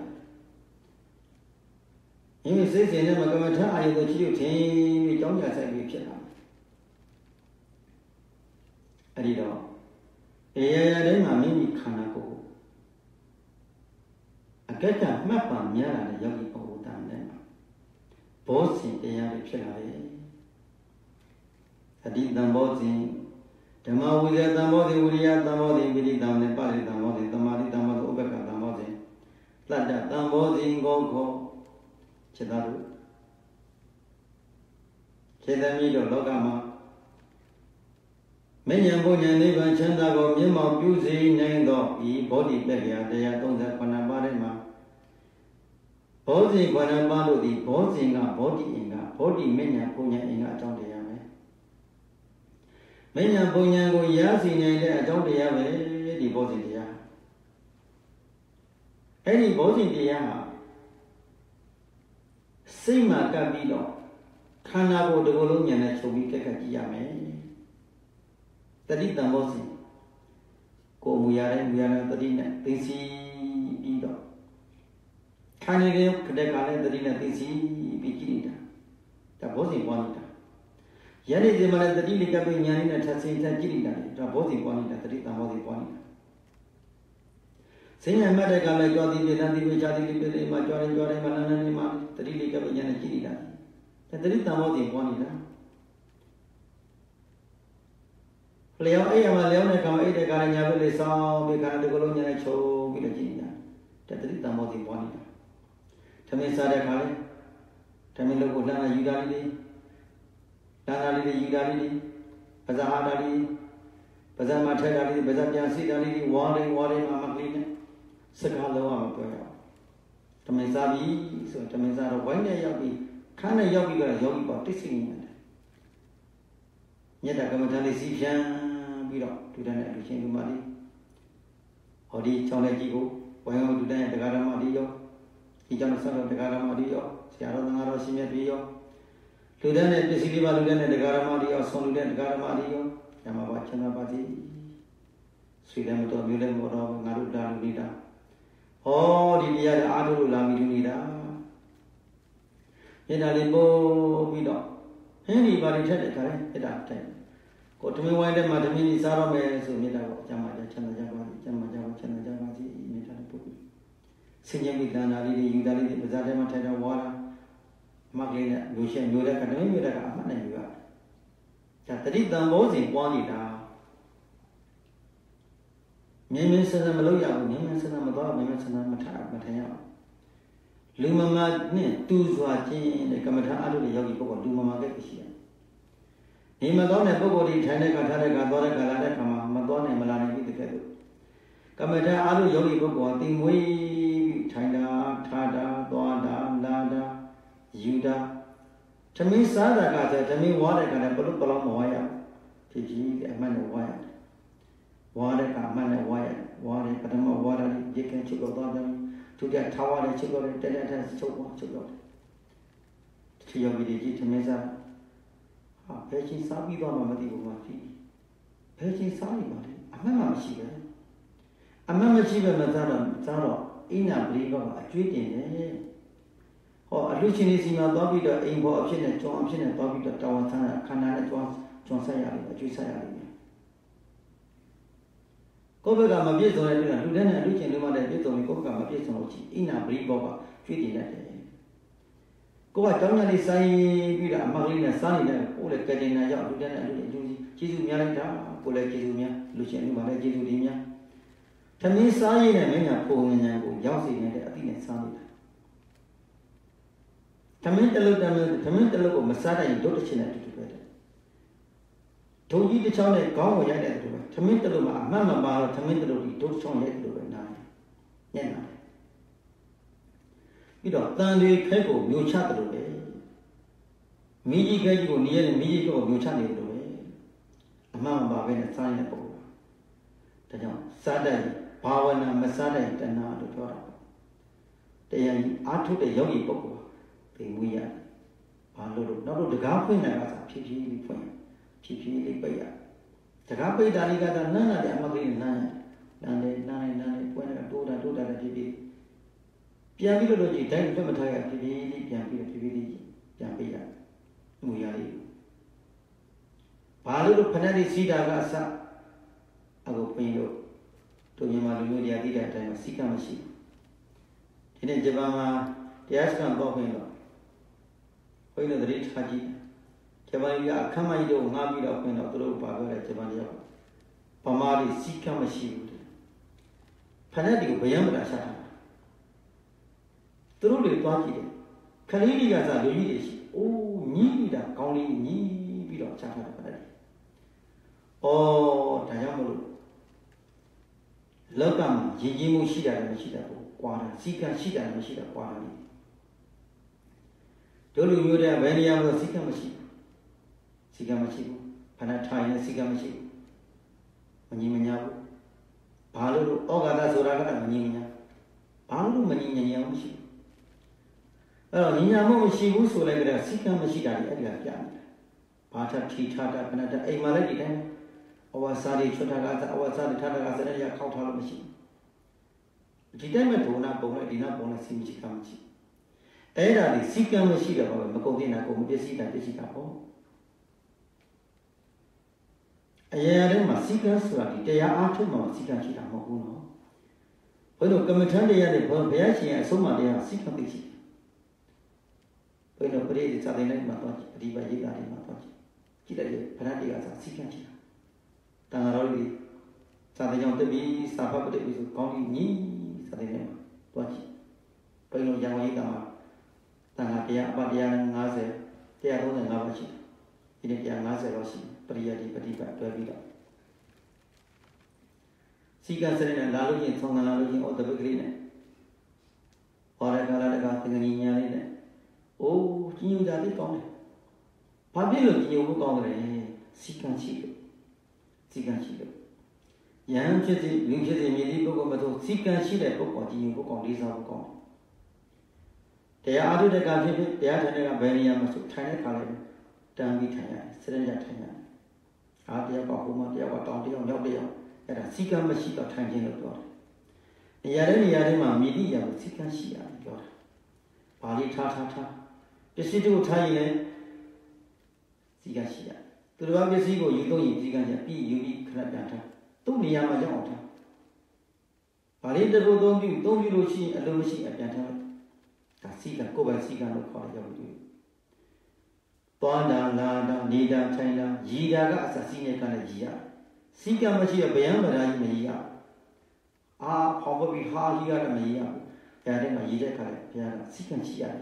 He says in the Magamata, I will chill team Jonga Vichana. Adido. Ea Mami Kanako. A Gata Mapa Miana, the Yogi. Bossy, they are Pilai. Adi Dambozi, Damawi, Damodi, Uria, Damodi, Vidi Dam, Nepali, Damodi, Damadi, Damod, Ubeka, Damodi, Lada, Dambozi, Goko, Chedaru, Chedamido, Logama. Many Ambonia neighbor Chandago, Yama, Buzi, Nando, E. Body Belia, they are on the Panabarema. Body Guanabalo, the body inga, body mania punya inga down the yame. Mania punya go yasi nade down the yame, the body dia. Any body dia. Sima Gabido, Kanabo the Bologna Chobi Kakayame. The Dita Mosi. Go Muyare, Muyana, the dinner, they see Bido. Canada, Kadaka, the dinner, they see Bikini. That was in Bonita. Yanni the man at the Dili Gabi Yanin and Tassin Gilida, that was in Bonita, the Rita was in Bonita. Saying I met a guy like Jodi, the Jadi, my Jordan, Manana, the Dili Gabi Yana Gilida. That the Rita was in Bonita. Leo A. Leone come 8 a Garanya saw because the Bologna show with a Gilida. That the Rita was in Bonita. Tamisa Kali, Tamilo Gudana Udalidi, Danali Udalidi, Pazahadali, Pazamatali, Pazajansi Dali, Warring, Mamakina, Sakalo Amapoya. Tamisabi, so Tamisa, one day Yogi, Kana Yogi got a Yogi Baptisting. Yet I come to the Sijan, we don't do that to change money. ဟောဒီချောင်းတဲ့ကြီးကိုဝိုင်းဝန်းလူတိုင်းတရားဓမ္မတွေရောဒီကြောင့်ဆက်လို့တရားဓမ္မတွေရောဆရာတော်ငါတော်ရှင်မြတ်တွေရောလူတိုင်းနဲ့ပစ္စည်းလေးပါလူတိုင်းနဲ့တရားဓမ္မတွေရောဆုံးလူတဲ့တရားဓမ္မတွေရောညမှာပါချမ်းသာပါစေဆွေလည်းမတော်မျိုးလည်းမတော်ငါတို့လာလူနေတာဟောဒီတရားအားထုတ်လာမိလူနေတာမျက်နှာလေးပို့ပြီးတော့ဟင်းဒီပါလိထက်တဲ့ခါတိုင်းပြတာတဲ့ကိုတမင်းဝိုင်းထဲမှာတမင်းကြီးစားတော့မယ်ဆိုမြတ်တာကိုအကျမ်းမှာချမ်းသာကြပါစေချမ်းသာကြပါချမ်းသာကြပါစေမြတ်တာပို့ပြီးဆင်ញမိတန်တာလေးတွေယူတာလေးတွေပါးစားထဲမှာထိုင်တော့ဝါတာမကလေးနဲ့လူရှင်မျိုးတဲ့ကတမင်းမျိုးတဲ့ကအမှတ်နိုင်ယူရတယ်ဒါတတိတန်ဘောစဉ်ပွားနေတာမြင်းမင်းစစမလို့ရဘူးမြင်းမင်းစစမတော့မြင်းမင်းစစမထားမထိုင်ရဘူးလူမမာနဲ့တူစွာခြင်းတဲ့ကမ္မထာအထုတဲ့ယောဂီပုဂ္ဂိုလ်လူမမာကရှိတယ်နေမတော်တဲ့ပုဂ္ဂိုလ်ဒီထိုင်တဲ့ကထားတဲ့ကသွားတဲ့ကလာတဲ့ကမှာမတော်နိုင်မလာနိုင်ဘူးတကယ်လို့ကမ္မထာအထုယောဂီပုဂ္ဂိုလ်တင်မွေးထိုင်တာထားတာသွားတာလာတာယူတာသမီးစားတာကတည်းသမီးဝါတဲ့ကလည်းဘလို့ဘလောက်မဝါရဖြစ်ကြီးအမှန်နဲ့ဝါရဝါတဲ့ကအမှန်နဲ့ဝါရဝါတဲ့ပထမဝါရရေကန်ချုပ်တော့တယ်သူကထားဝါတဲ့ချုပ်တော့တယ်တဲ့တဲ့ချုပ်တော့တယ်ဒီယောဂီကြီးသမီးစားဟာဘယ်ချင်းစားပြီးတော့မှမသိဘူးမှဖြစ်ဘယ်ချင်းစားနေပါလဲအမှန်မှမရှိပဲအမှန်မရှိပဲမစားတော့အိနာပရိဘောကအကျွေးတင်တယ်ဟောအလူချင်းလေးစီမှာသွားပြီးတော့အိမ်ဘောအဖြစ်နဲ့ကြောင်းအဖြစ်နဲ့သွားပြီးတော့တာဝန်ဆန်းခန္ဓာနဲ့ကြောင်းဆက်ရတယ်အကျွေးဆက်ရတယ်ကိုယ့်ဘက်ကမပြည့်စုံတဲ့လူကလူတဲ့နဲ့လူချင်းလူမတဲ့ပြည့်စုံပြီးကိုယ့်ဘက်ကမပြည့်စုံလို့ရှိအိနာပရိဘောကကျွေးတင်တတ်တယ်ကိုကကြောင်းညာလေးဆိုင်ပြီးတော့အမကလေးနဲ့စားနေတဲ့ကိုယ်လည်းကကြင်နာရောက်လူတဲ့နဲ့လူအကျိုးကျေးဇူးများလိုက်တာကိုယ်လည်းကျေးဇူးများလူချင်းလူမလည်းကျေးဇူးတွေများသမီးစားရည်နဲ့မင်းညာပုံဉာဏ်ကိုရောက်စေနေတဲ့အတိနဲ့စားနေတာသမင်းတလုတ်ကိုမစားနိုင်ဒုတ်တစ်ချက်နဲ့တူတူပဲဒုံကြီးတစ်ချောင်းနဲ့ခေါင်းကိုရိုက်တဲ့တူပဲသမင်းတလုတ်မှာအမှတ်မပါတော့သမင်းတလုတ်ဒီဒုတ်တစ်ချောင်းရိုက်တူပဲနားညံ့လာတယ်ပြီးတော့တန်တွေခဲကိုမျိုးချတယ်လို့ပဲမိကြီးခဲကြီးကိုနေရတဲ့မိကြီးကိုမျိုးချနေတယ်လို့ပဲအမှန်မပါပဲနဲ့စားရတဲ့ပုံဒါကြောင့်စားတဲ့ဘာဝနာမစားတဲ့တဏှာလို့ပြောတာတရားကြီးအာထုတ်တဲ့ယောဂီပုဂ္ဂိုလ်သိမွေးရတယ်ဘာလို့နောက်တော့တကားဖွင့်တာကစားဖြည်းဖြည်းလေးဖွင့်ဖြည်းဖြည်းလေးပိတ်ရတကားပိတ်တာလေးကတော့နန်းလာတဲ့အမကလေးနန်းပွင့်တာတိုးတာလည်းဖြည်းဖြည်းပြန်ပြီးတော့ကြည့်တိုင်းပြတ်မထားရဖြည်းဖြည်းလေးပြန်ပြီးဖြည်းဖြည်းလေးပြန်ပိတ်ရမွေးရလေးဘာလို့ဖဏတိစီတာကအစအခုပင်လို့တို့မြန်မာလူမျိုးတရားသိတဲ့အတိုင်းစီကမရှိဒီနေ့ဂျပန်မှာတရားစခန်းပေါက်ခွင့်တော့ဘုန်းကြီးတို့သတိထားကြည့်ဂျပန်ကြီးကအခမ်းမကြီးတို့ငှားပြီးတော့ခွင့်တော့သူတို့ပါပြောတယ်ဂျပန်ကြီးကဗမာတွေစီကမရှိဘူးဖဏတိကိုဘယံမတာရှာထားသူတို့တွေသွားကြည့်တယ်ခလေးတွေကစားလူကြီးတွေရှိအိုးညီးပြီးတာကောင်းလေးညီးပြီးတော့ရှာထားတယ်ဖဏတိဒါကြောင့်မလို့လောကမှာရည်ကြီးမှုရှိတာလည်းမရှိတာကိုကွာတာစီကံရှိတာလည်းမရှိတာကွာတာလေတို့လူမျိုးတဲ့ဘယ်နေရာမှာစီကံမရှိဘူးဖဏထိုင်နေစီကံမရှိဘူးမငြိမညာဘူးဘာလို့ဩဃာတဆိုတာကမငြိမညာဘာလို့မငြိမညာမရှိဘူးအဲ့တော့ငြိညာမှုမရှိဘူးဆိုလိုက်ကြတဲ့စီကံမရှိတာလေအဲ့ဒါကြာနေတာဘာထထီထတာဖဏတအိမ်မှာလည်းဒီတိုင်းအဝါစာတွေချွတ်တာကအဝါစာတွေထားတာကစတဲ့ရခောက်ထားလို့မရှိဘူးဒီတိုင်းမဲ့ဒုနာပုံလိုက်ဒီနာပုံလိုက်စီမရှိကမရှိအဲ့ဒါဒီစီကံမရှိတော့ဘာပဲမကုန်နေတာကိုမပစ္စည်းတာပေါ့အရာတိုင်းမှာစီကံဆိုတာဒီတရားအားထုတ်မှစီကံရှိတာမဟုတ်ဘူးနော်ဘယ်လိုကမ္မထန်တရားတွေဘုရားရှင်ရဲ့အဆုံးအမတရားစီကံသိရှိဘယ်လိုပရိသေစာတိုင်းမှာတော့အဒီပါရိတာတွေမှာတော့ကြည့်လိုက်လေဘုရားတရားစာစီကံရှိတာတန်ဃာတော်ကြီးစာတင်ကြောင့်တက်ပြီးစာဖတ်ပတ်ပြီးဆိုကောင်းကြီးညီစာတင်နေမှာတွားကြည့်ဘယ်လိုရံဝိတာမှာတန်ဃာတရားအပတရား50 135ပါရှိတယ်ဒီနေ့150လောက်ရှိပရိယတိပฏิပတ်တွဲပြီးတော့စီကံစရနဲ့လာလို့ချင်းသုံးလာလို့ချင်းဩတပကလေးနဲ့ဟောရကလာတကသင်္ကနီညာလေးနဲ့အိုးကြီးညူတာလေးကောင်းတယ်ဘာဖြစ်လို့ကြီးညူဖို့ကောင်းတယ်စီကံရှိလို့ယဟန်ဖြစ်စေလူဖြစ်စေမြည်သည့်ပုဂ္ဂိုလ်မဆိုစီကံရှိတဲ့ပုဂ္ဂိုလ်ကြီးရင်ပုဂ္ဂိုလ်လေးစားဖို့ကောင်းတယ်တရားအားထုတ်တဲ့ကဖြစ်ဖြစ်တရားထိုင်တဲ့ကဘယ်နေရာမှာဆိုထိုင်တဲ့ခါလေးတန်ပြီးထိုင်ရတယ်စရညထိုင်ရတယ်အားတရားကဟိုမှာတရားကတောင်းတရားရောက်တရားအဲ့ဒါစီကံမရှိတော့ထိုင်ခြင်းလို့ပြောတယ်နေရာတိုင်းမှာမြည်သည့်အရာကိုစီကံရှိရတယ်ပြောတာဘာလေးထားပစ္စည်းတို့ထားရင်လည်းစီကံရှိရတယ်သူတို့ကပစ္စည်းကိုယူသုံးရင်စီကံရှိပြီးယူပြီးခဏပြန်ထားသူ့နေရာမှာရောက်အောင်ထားဘာလေးတစ်ခုသုံးပြီးလို့ရှိရင်အလုံးမရှိအပြန်ထားလိုက်ဒါစီကံကိုယ်ပိုင်စီကံလို့ခေါ်ရရောက်ပြီသွားတာလာတာနေတာထိုင်တာရည်တာကအစစီနဲ့ကလည်းရည်ရစီကံမရှိရဗျံပဒါကြီးမရည်ရအာဖောင်းပြီးဟာကြီးရတယ်မရည်ရဘူးဘုရားထဲမှာရည်တဲ့ခါလဲဘုရားကစီကံရှိရတယ်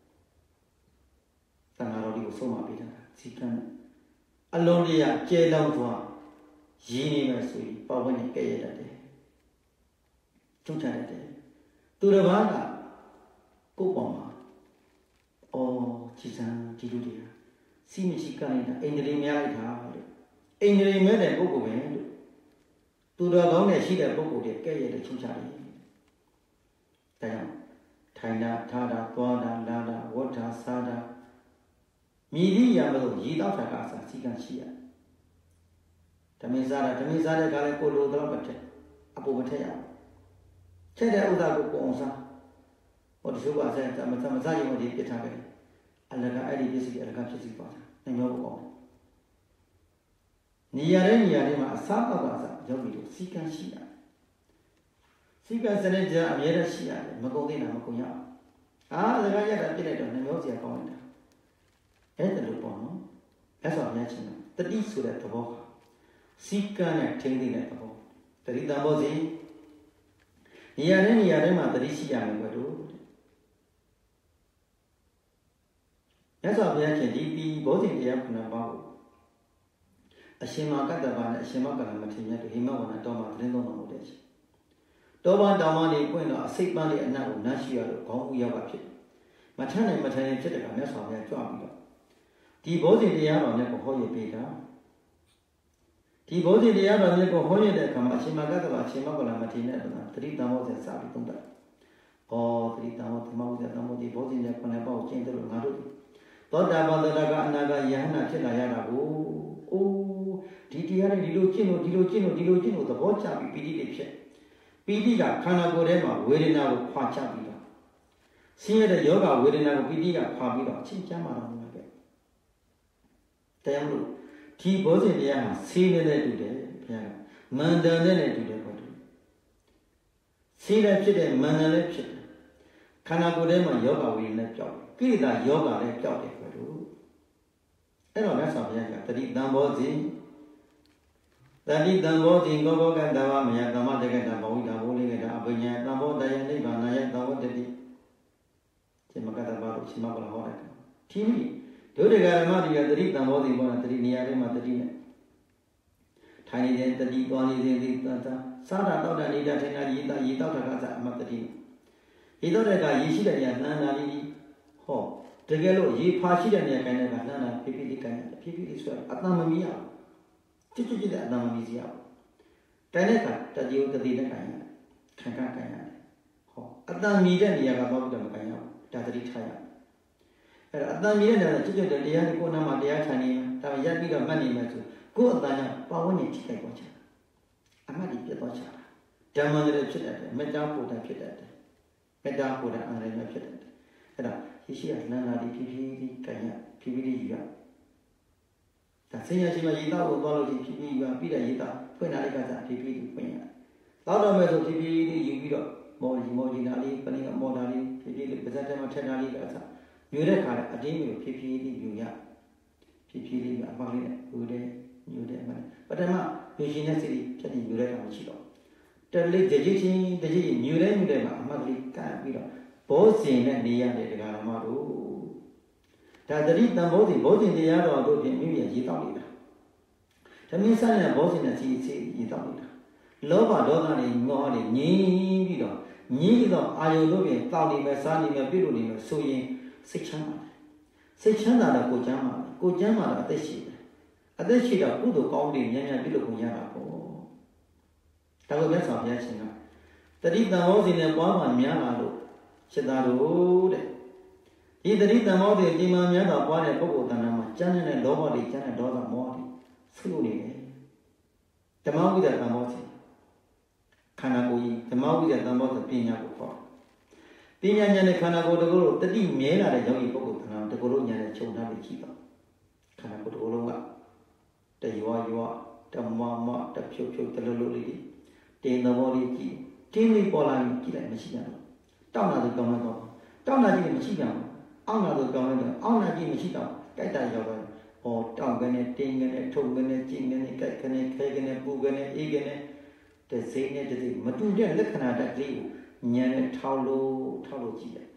တဏှာတော်ဒီကိုဆုံးမပေးတာစီကံအလုံးလေးရကျဲလောင်းသွားရည်နေမယ်ဆိုရင်ပတ်ဝန်းကျင်ကဲ့ရတတ်တယ်ကျုံချတတ်တယ်သူတစ်ပါးကကိုယ်ပေါ်မှာကြည်စံဒီလိုတွေစီမရှိကနေတာအိန္ဒြေများလိုက်တာလို့အိန္ဒြေမဲ့တဲ့ပုဂ္ဂိုလ်ပဲလို့သူတော်ကောင်းနဲ့ရှိတဲ့ပုဂ္ဂိုလ်တွေကဲ့ရဲ့တဲ့ချုံချတယ်ဒါကြောင့်ထိုင်တာထားတာသွားတာလာတာဝတ်တာစားတာမြည်သည့်ရမလို့ရည်တော့တာကအစစီကံရှိရဓမင်းစားတဲ့ကလည်းကိုလိုတော့ပဲထက်အပူမထက်ရအောင်ထက်တဲ့ဥစ္စာကိုအောင်စားဟောဒီလိုပါဆက်မစားရင်ဒီပြစ်ထားခဲ့အလကအဲ့ဒီပစ္စည်းအလကဖြစ်စီပါနိုင်ရောပေါ့နေရာတိုင်းမှာအစားတော့ပါစားရောက်ပြီးတော့စီကံရှိရတယ်စီကံစနစ်ကြအမြဲတမ်းရှိရတယ်မကုန်သေးတာမကုန်ရအောင်အလကရတာပြစ်လိုက်တော့နှမျိုးစီကောင်းနေတာအဲ့ဒါလို့ပေါ့နော်အဲ့ဆိုအများချင်းတတိဆိုတဲ့သဘောစီကံနဲ့ထိန်းသိမ်းတဲ့သဘောတတိတံဘောစီနေရာတိုင်းမှာတတိရှိရမယ်ကွတို့မြတ်စွာဘုရားရှင်ဒီဘောဇင်တရားခုနပါးကိုအရှင်မကတ္တဗာနဲ့အရှင်မကလမထေရတို့ဟိမဝနတော်မှာသတင်းသုံးတော်မူတဲ့ရှင်တောပန်တောင်မှနေပွင့်တော့အစိတ်ပန်းလေးအနတ်ကိုနတ်ရှိရလို့ခေါင်းဦးရောက်ကဖြစ်မထမ်းနိုင်ဖြစ်တဲ့ကမြတ်စွာဘုရားကြွပြီးတော့ဒီဘောဇင်တရားတော်နဲ့ကိုဟောရပေးတာဒီဘောဇင်တရားတော်နဲ့ကိုဟောရတဲ့အခါမှာအရှင်မကတ္တဗာအရှင်မကလမထေရနဲ့တတိတံဘောဇင်စပြီးသုံးတာတတိတံဘောဓမ္မဝိဇ္ဇာတံဘောဒီဘောဇင်နဲ့ခုနပေါ့ကျင့်တယ်လို့ငါတို့သောတာပန်တရကအနာဂယဟနာဖြစ်လာရတာကိုဒီတရားနဲ့ဒီလိုကျင့်လို့သဘောကျပြီးပီတိတွေဖြစ်ပီတိကခန္ဓာကိုယ်ထဲမှာဝေဒနာကိုခွာချပြီးတော့ဆင်းရဲတဲ့ယောဂဝေဒနာကိုပီတိကခွာပြီးတော့ချင်းချမ်းမာတော့မှာပဲတရားလို့ဒီဘောဇင်တရားမှာဆေးနဲ့တူတယ်ဘုရားကမန္တန်နဲ့တူတယ်ပေါ့တူဆေးလည်းဖြစ်တယ်မန္တန်လည်းဖြစ်တယ်ခန္ဓာကိုယ်ထဲမှာယောဂဝေဒနာပျောက်ကိလေသာယောဂလည်းပျောက်တယ်ပေါ့တူအဲ့တော့မြတ်စွာဘုရားကတတိတံဘောဇင်ကောဘောကတဝမယသမ္မတကတဘဝိတဘိုးလေးကတအပညာတံဘောတယနိဗ္ဗာန်ယသဝတ္တိရှင်မကတ္တဘာလို့ရှင်မကလာဟောတယ်ဒီမိဒုဒကရမတိကတတိတံဘောဇင်ပေါ်တာတတိနေရာထဲမှာတတိနဲ့ထိုင်နေတဲ့တတိသွားနေတဲ့ဒီတတစားတာတောက်တာနေတာထိုင်တာရေတောက်တာကစားအမတတိရေတောက်တဲ့ကရေရှိတဲ့နေရာနှမ်းတာလေးဟောတကယ်လို့ရေဖာရှိတဲ့နေရာကိုင်းတဲ့ကနှမ်းတာဖြည်းဖြည်းလေးကိုင်းတယ်ဖြည်းဖြည်းလေးဆွဲအတန်မမီရချစ်တဲ့အတန်မမီစီရတိုင်းတဲ့ကတတိယတတိနဲ့ကိုင်းရတယ်ခံကိုင်းရတယ်ဟောအတန်မီတဲ့နေရာကတော့မကိုင်းရဘူးဒါတတိထားရအဲ့တော့အတန်မီတဲ့နေရာချစ်တဲ့တရားကိုနာမှာတရားခံနေဒါမှရက်ပြီးတော့မှတ်နေမှဆိုကိုယ်အတန်ကပါဝင်နေထိခိုက်သွားချင်အမှတ်ဒီပြတ်သွားချတာဓမ္မန္တရဖြစ်တတ်တယ်မေတ္တာပို့တာဖြစ်တတ်တယ်မေတ္တာပို့တာအန္တရာယ်ဖြစ်တတ်တယ်အဲ့ဒါရှိကလမ်းလာဒီဖြည်းဖြည်းလေးကိုင်းရဖြည်းဖြည်းလေးယူရဒါဆင်းရဲရှိမှရေသားကိုသွားလို့ဖြည်းဖြည်းယူရပြီးတဲ့ရေသားဖွင့်လာလိုက်တာဖြည်းဖြည်းလေးဖွင့်ရတောက်တော့မဲ့ဆိုဖြည်းဖြည်းလေးယူပြီးတော့မော်ကြီးနာလေးပနေကမော်တာလေးဖြည်းဖြည်းလေးပါဇက်ထဲမှာထက်တာလေးကစားယူတဲ့ခါအတင်းမျိုးဖြည်းဖြည်းလေးယူရဖြည်းဖြည်းလေးအပေါင်းလေးနဲ့ယူတယ်ပထမယူရှင်တဲ့စိတ်ဖြတ်ပြီးယူတဲ့ကောင်ရှိတော့တလေးတကြီးချင်းမြူတဲ့မှာအမှတ်ကလေးကပ်ပြီးတော့ဘောဇင်နဲ့နေရတယ်တရားတော်မတို့ဒါတတိတံဘောဇင်တရားတော်တို့ဖြင့်မိမိရေတောက်နေတာဓမင်းဆိုင်တဲ့ဘောဇင်နဲ့စီရေတောက်နေတာလောဘဒေါသတွေငေါတွေငြင်းပြီးတော့အာယုတို့ဖြင့်တောက်နေမယ်စားနေမယ်ပြုလို့နေမယ်ဆိုရင်စိတ်ချမ်းသာတယ်ကိုကျမ်းမှာတော့အသက်ရှိတယ်အသက်ရှိတော့ကုသိုလ်ကောင်းတွေညံ့ပြုလို့ကိုရတာပေါ့ဒါကိုမြတ်စွာဘုရားရှင်ကတတိတံမောစီနဲ့ပွားမှများလာလို့ဖြစ်တာလို့တဲ့ဒီတတိတံမောစီဒီမှာများတာပွားတဲ့ပုဂ္ဂိုလ်တဏ္ဍာမှာကျမ်းတဲ့လောဘတွေကျမ်းတဲ့ဒေါသမောဟတွေဆုလို့နေတယ်ဓမ္မဝိဒတံမောစီခန္ဓာကိုယ်ကြီးဓမ္မဝိဒတံမောစီပညာကိုခေါ်ပညာဉာဏ်နဲ့ခန္ဓာကိုယ်တကူလို့တတိမြဲလာတဲ့ယောဂီပုဂ္ဂိုလ်တဏ္ဍာတကူလို့ဉာဏ်နဲ့ခြုံထားပြီးကြည့်တော့ခန္ဓာကိုယ်တကူလုံးကတရွာတမမတဖြုတ်ဖြုတ်တလူလူလေးတင်းသဘောလေးကြည့်တင်းလေးပေါ်လာရင်ကြည့်လိုက်မရှိကြဘူးတောက်လာသူကောင်းတော့တောက်လာကြည့်မရှိကြဘူးအောင်းလာသူကောင်းတော့အောင်းလာကြည့်မရှိတော့ကြိုက်တာရောက်တော့ဟောတောက်ကနေတင်းကနေထုံကနေကြည့်ကနေကြိုက်ကနေခဲကနေပူကနေအေးကနေတစိမ့်နဲ့တစိမ့်မတူတဲ့လက္ခဏာတလေးကိုဉာဏ်နဲ့ထောက်လို့ကြည့်တယ်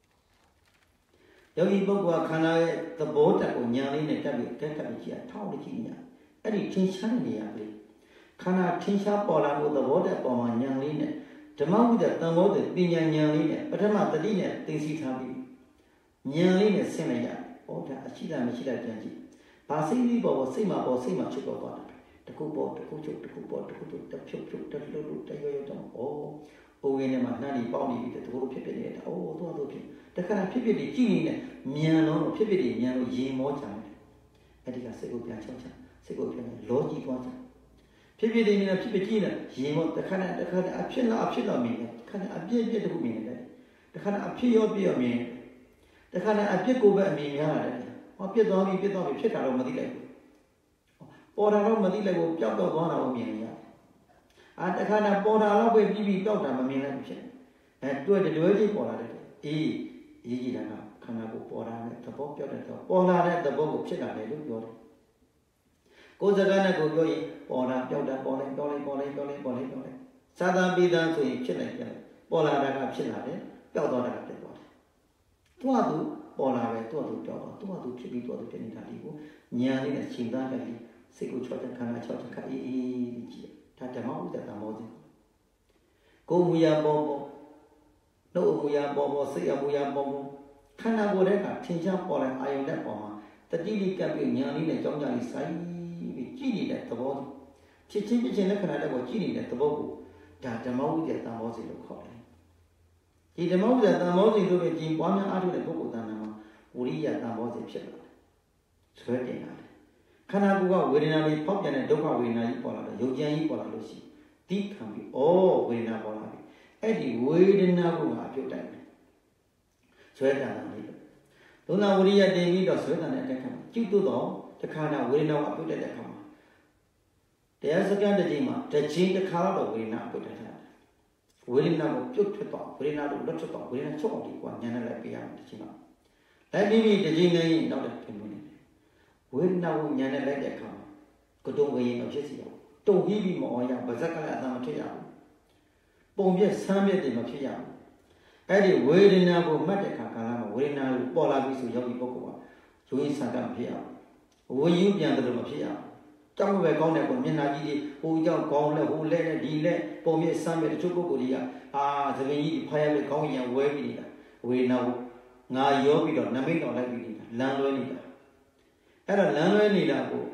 ယောဂီပုဂ္ဂိုလ်ကခန္ဓာရဲ့သဘောတက်ကိုဉာဏ်လေးနဲ့တက်ပြီးကြည့်ရထောက်လို့ကြည့်နေရအဲ့ဒီထင်ရှားနေရပြီခန္ဓာထင်ရှားပေါ်လာမှုသဘောတက်ပေါ်မှာဉာဏ်လေးနဲ့ဓမ္မဝိဒ္ဓတန်ဖိုးတဲ့ပညာဉာဏ်လေးနဲ့ပထမတတိနဲ့သိသိထားပြီးဉာဏ်လေးနဲ့ဆင်းလိုက်ရဟောဒါအရှိတာမရှိတာပြန်ကြည့်ဘာစိတ်လေးပေါ်စိတ်မှာချုပ်ပေါ်သွားတာတခုပေါ်တခုချုပ်တခုပေါ်တခုချုပ်တဖြုတ်ဖြုတ်တလှုပ်လှုပ်တရွရွတော့ဩအိုးရင်းထဲမှာနှမ်းဒီပေါက်နေပြီတကူဖြစ်နေတာဩသွားဖြစ်တခါဖြစ်ကြည့်နေတဲ့ဉာဏ်လုံးဖြစ်ဉာဏ်လို့ရေမောချတယ်အဲ့ဒီကစိတ်ကိုပြန်ချုပ်ချစိတ်ကိုပြန်လောကြီးသွားချဖြစ်နေနေဖြစ်ကြည့်နေရေမောတခါအဖြစ်တော့မြင်တယ်တခါအပြည့်တခုမြင်တယ်တခါအဖြစ်ရောပြည့်ရောမြင်တခါအပြစ်ကိုပဲအမြင်များလာတယ်ဟောပြစ်သွားပြီဖြစ်တာတော့မသိလိုက်ဘူးပေါ်တာတော့မသိလိုက်ဘူးပျောက်တော့သွားတာကိုမြင်ရတယ်တခါပေါ်တာတော့ပဲပြီးပျောက်တာမမြင်လိုက်ဘူးဖြစ်တွေ့တယ်လွဲကြီးပေါ်လာတယ်အေးရေးကြည့်တာကခန္ဓာကိုပေါ်လာတဲ့သဘောပျောက်တဲ့သဘောပေါ်လာတဲ့သဘောကိုဖြစ်လာတယ်လို့ပြောတယ်ကိုယ်စကားနဲ့ကိုပြောရင်ပေါ်တာပျောက်တာပေါ်လိုက်သာသပိသံဆိုရင်ဖြစ်လိုက်ကြတယ်ပေါ်လာတာကဖြစ်လာတယ်ပျောက်သွားတာကဖြစ်သွားတယ်သူပေါ်လာပဲသူ့ပျောက်သွားသူဖြစ်ပြီးသူဖြစ်နေတာလေးကိုဉာဏ်လေးနဲ့ရှင်းသားလိုက်ပြီးစိတ်ကိုချောတဲ့ခန္ဓာချောတဲ့ခါအေးကြည့်ဒါဓမ္မဥဒ္ဒတမောစီကိုယ်မူရပေါ်နှုတ်အမူအရာပေါ်စိတ်အမူအရာပေါ်ခန္ဓာကိုယ်ကထင်ရှားပေါ်လာအာယုန်တဲ့ပေါ်မှာတတိလိကပ်ပြီးဉာဏ်လေးနဲ့ကြောင်းကြလေးစိုက်ပြီးကြည့်နေတဲ့သဘောဖြစ်ချင်းလက္ခဏာတွေကိုကြည့်နေတဲ့သဘောကိုဒါဓမ္မဝိဒ္ဓတန်မောစီလို့ခေါ်တယ်ဒီဓမ္မဝိဒ္ဓတန်မောစီတို့ရဲ့ကျင့်ပွားများအားထုတ်တဲ့ပုဂ္ဂိုလ်တဏ္ဍာမှာဝိရိယတန်မောစီဖြစ်လာတယ်ဆွဲတင်လာတယ်ခန္ဓာကိုယ်ကဝေဒနာတွေဖောက်ပြန်တဲ့ဒုက္ခဝေဒနာကြီးပေါ်လာတယ်ယုတ်ကြမ်းကြီးပေါ်လာလို့ရှိရင်တိခံပြီးဝေဒနာပေါ်လာပြီအဲ့ဒီဝေဒနာကိုငါပြုတ်တိုင်တယ်ဆွဲတန်တာလေးသုံးနာဝိရိယတင်ပြီးတော့ဆွဲတန်တဲ့အတက်ခံကျုပ်တော့တခါနာဝေဒနာကိုပြုတ်တဲ့အခါမှာတရားစကားတစ်ချိန်မှာတစ်ချိန်တစ်ခါတော့ဝေဒနာပြုတ်တယ်ဝေဒနာကိုပြုတ်ထွက်တော့ဝေဒနာကိုလွတ်ထွက်တော့ဝေဒနာချုပ်အောင်ဒီကွာညံနဲ့လိုက်ပေးရမယ်တစ်ချိန်မှာလိုက်ပြီးတစ်ချိန်နဲ့နောက်တဲ့ပြင်နေတယ်ဝေဒနာကိုညံနဲ့လိုက်တဲ့အခါမှာကတုံဝေရင်မဖြစ်စီတော့တုံပြီးမအောင်ရပါဇက်ကလည်းအသာမထွက်ရဘူးပုံပြက်ဆမ်းပြက်တွေမဖြစ်ရဘူးအဲ့ဒီဝေဒနာကိုမှတ်တဲ့အခါကာလမှာဝေဒနာကိုပေါ်လာပြီဆိုယောဂီပုဂ္ဂိုလ်ကယုံကြည်စံကမဖြစ်ရဘူးဝေယူပြန်တယ်လို့မဖြစ်ရဘူးကြောက်ပဲကောင်းတဲ့ပုံမျက်နှာကြီးတွေဟိုကြောက်ကောင်းလက်ဟိုလက်နဲ့ဒီလက်ပုံပြက်ဆမ်းပြက်တချို့ပုဂ္ဂိုလ်တွေကသပင်ကြီးဖားရတဲ့ကောင်းရင်ဝဲပြီးနေတာဝေဒနာကိုငါရောပြီးတော့နမိတ်တော်လိုက်ပြီးနေတာလမ်းလွဲနေတာအဲ့တော့လမ်းလွဲနေတာကို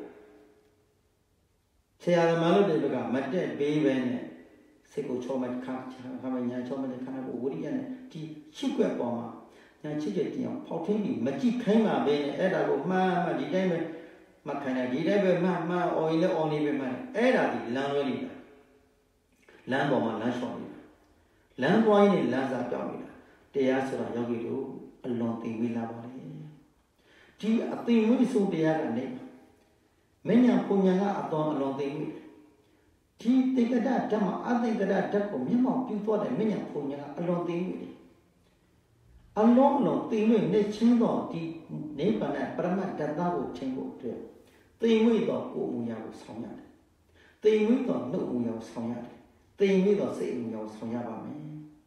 ဆရာသမားတို့တွေကမတက်ပေးပဲနဲ့စိတ်ကိုချောမဲ့ခါမညာချောမဲ့ခါကိုဝိရိယနဲ့ဒီချစ်ွက်ပေါ်မှာညာချစ်တဲ့တင်အောင်ဖောက်ထင်းပြီးမကြည့်ခိုင်းပါပဲနဲ့အဲ့ဒါကိုမှန်ဒီတိုင်းပဲမခိုင်းတယ်ဒီတိုင်းပဲမှန်အော်ရင်လည်းအော်နေပဲမှန်အဲ့ဒါဒီလမ်းလွဲနေတာလမ်းပေါ်မှာလမ်းလျှောက်နေတာလမ်းပွားရင်လမ်းစာပြောင်းနေတာတရားဆိုတာယောဂီတို့အလွန်သိဝေးလာပါလေဒီအသိဝိစုတရားကနေမဉ္ဇဉ်ပုံညာကအတော်အလွန်သိဝေးဒီတေကဒဓမ္မအတေကဒဓာတ်ကိုမျက်မှောက်ပြုသွားတဲ့မဉ္ဇဉ်ပုံညာကအလွန်သိဝေးတယ်အလုံးလုံးသိဝေးနဲ့ချင်းတော်ဒီနိဗ္ဗာန်ပရမတ်ဓာတ်ကိုထင်ဖို့အတွက်သိဝေးတော်ကိုယ်မူရာကိုဆောင်ရတယ်သိဝေးတော်နှုတ်မူရာကိုဆောင်ရတယ်သိဝေးတော်စိတ်မူရာကိုဆောင်ရပါမယ်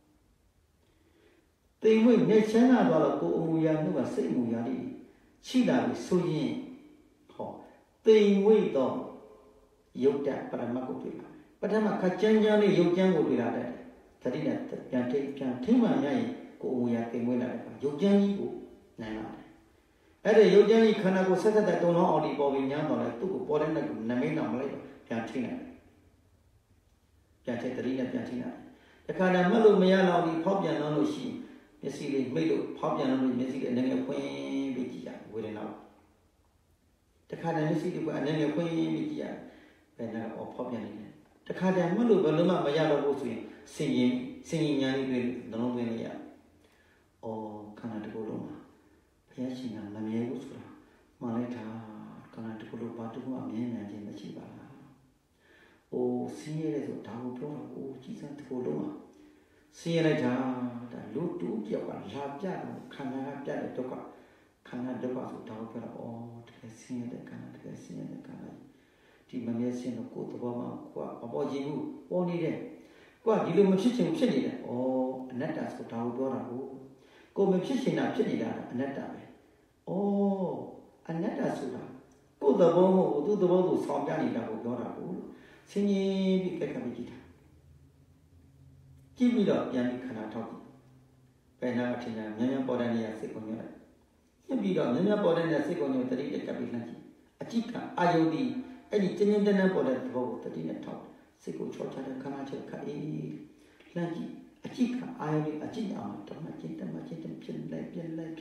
သိဝေးနဲ့ချမ်းသာသွားတော့ကိုယ်အမူအရာနှုတ်ကစိတ်အမူအရာလေးရှိလာပြီဆိုရင်သိဝေးတော့ယုတ်တပရမတ်ကိုတွေ့လာပထမခကြမ်းကြမ်းလေးယုတ်ကြမ်းကိုတွေ့လာတယ်တတိနဲ့ပြန်ထိမှန်ရရင်ကိုယ်အမူအရာသိဝေးလာတယ်ယုတ်ကြမ်းကြီးကိုနိုင်လာတယ်အဲ့ဒီယုတ်ကြမ်းကြီးခန္ဓာကိုဆက်တဲ့တုံလုံးအောင်ဒီပေါ်ပြီးညားတော့လေသူ့ကိုပေါ်တဲ့နဲ့နမိတ်တော့မလိုက်ပြန်ထိနိုင်တယ်ပြန်ချက်တတိနဲ့ပြန်ချိန်တာတခါတည်းမှတ်လို့မရတော့ဒီဖောက်ပြန်တော့လို့ရှိမျက်စိလေးမိတ်လို့ဖောက်ပြန်တော့လို့မျက်စိလေးအနေနဲ့ဖွင့်ပြီးကြည့်ရဝေဒနာတခါတည်းမျက်စိလေးကအနေနဲ့ဖွင့်ပြီးကြည့်ရဘယ်နဲ့ဖောက်ပြန်နေတယ်တခါတည်းမှတ်လို့ဘယ်လိုမှမရတော့ဘူးဆိုရင်စင်ရင်ညာလေးတွေနှလုံးသွင်းနေရခန္ဓာတစ်ခုလုံးမှာဘုရားရှင်ကမမြဲဘူးဆိုတာမှန်လိုက်တာခန္ဓာတစ်ခုလုံးဘာတစ်ခုမှမြဲနိုင်ခြင်းမရှိပါလားဆင်းရဲတဲ့ဆိုဒါကိုပြောတာကြီးစံတစ်ခုလုံးမှာဆင်းရဲလိုက်တာဒါလူတူပြောက်ကလာပြတယ်ခန္ဓာကပြတဲ့ဒုက္ခခန္ဓာဒုက္ခဆိုဒါကိုပြောတာတကယ်ဆင်းရဲတဲ့ခန္ဓာတကယ်ဆင်းရဲတဲ့ခန္ဓာဒီမမြဲစင်တော့ကိုယ်သဘောမှာကိုယ်အပေါ်ခြင်းမှုပေါ်နေတယ်ကိုယ်ကဒီလိုမဖြစ်ချင်ဖြစ်နေတယ်အနတ္တဆိုဒါကိုပြောတာကိုမဖြစ်ချင်တာဖြစ်နေတာအနတ္တပဲအနတ္တဆိုတာကိုယ်သဘောမဟုတ်သူ့သဘောကိုဆောင်ပြနေတာကိုပြောတာဆင်းရဲပြီးကဲကပ်ပြီးကြည့်တာကြည့်ပြီးတော့ပြန်ပြီးခန္ဓာထောက်ကြည့်ဘယ်နာထင်တာမြန်မြန်ပေါ်တဲ့နေရာစိတ်ကိုညှိလိုက်ညှိပြီးတော့မြန်မြန်ပေါ်တဲ့နေရာစိတ်ကိုညှိတတိနဲ့ကပ်ပြီးလှမ်းကြည့်အကြည့်ကအာယုန်ဒီအဲ့ဒီတင်းတင်းတန်းတန်းပေါ်တဲ့သဘောကိုတတိနဲ့ထောက်စိတ်ကိုချောချတဲ့ခန္ဓာချက်ခတ်အေးလှမ်းကြည့်အကြည့်ကအာယုန်ဒီအကြည့်အောင်တမချင်းဖြစ်လိုက်တဲ့ခဏလေး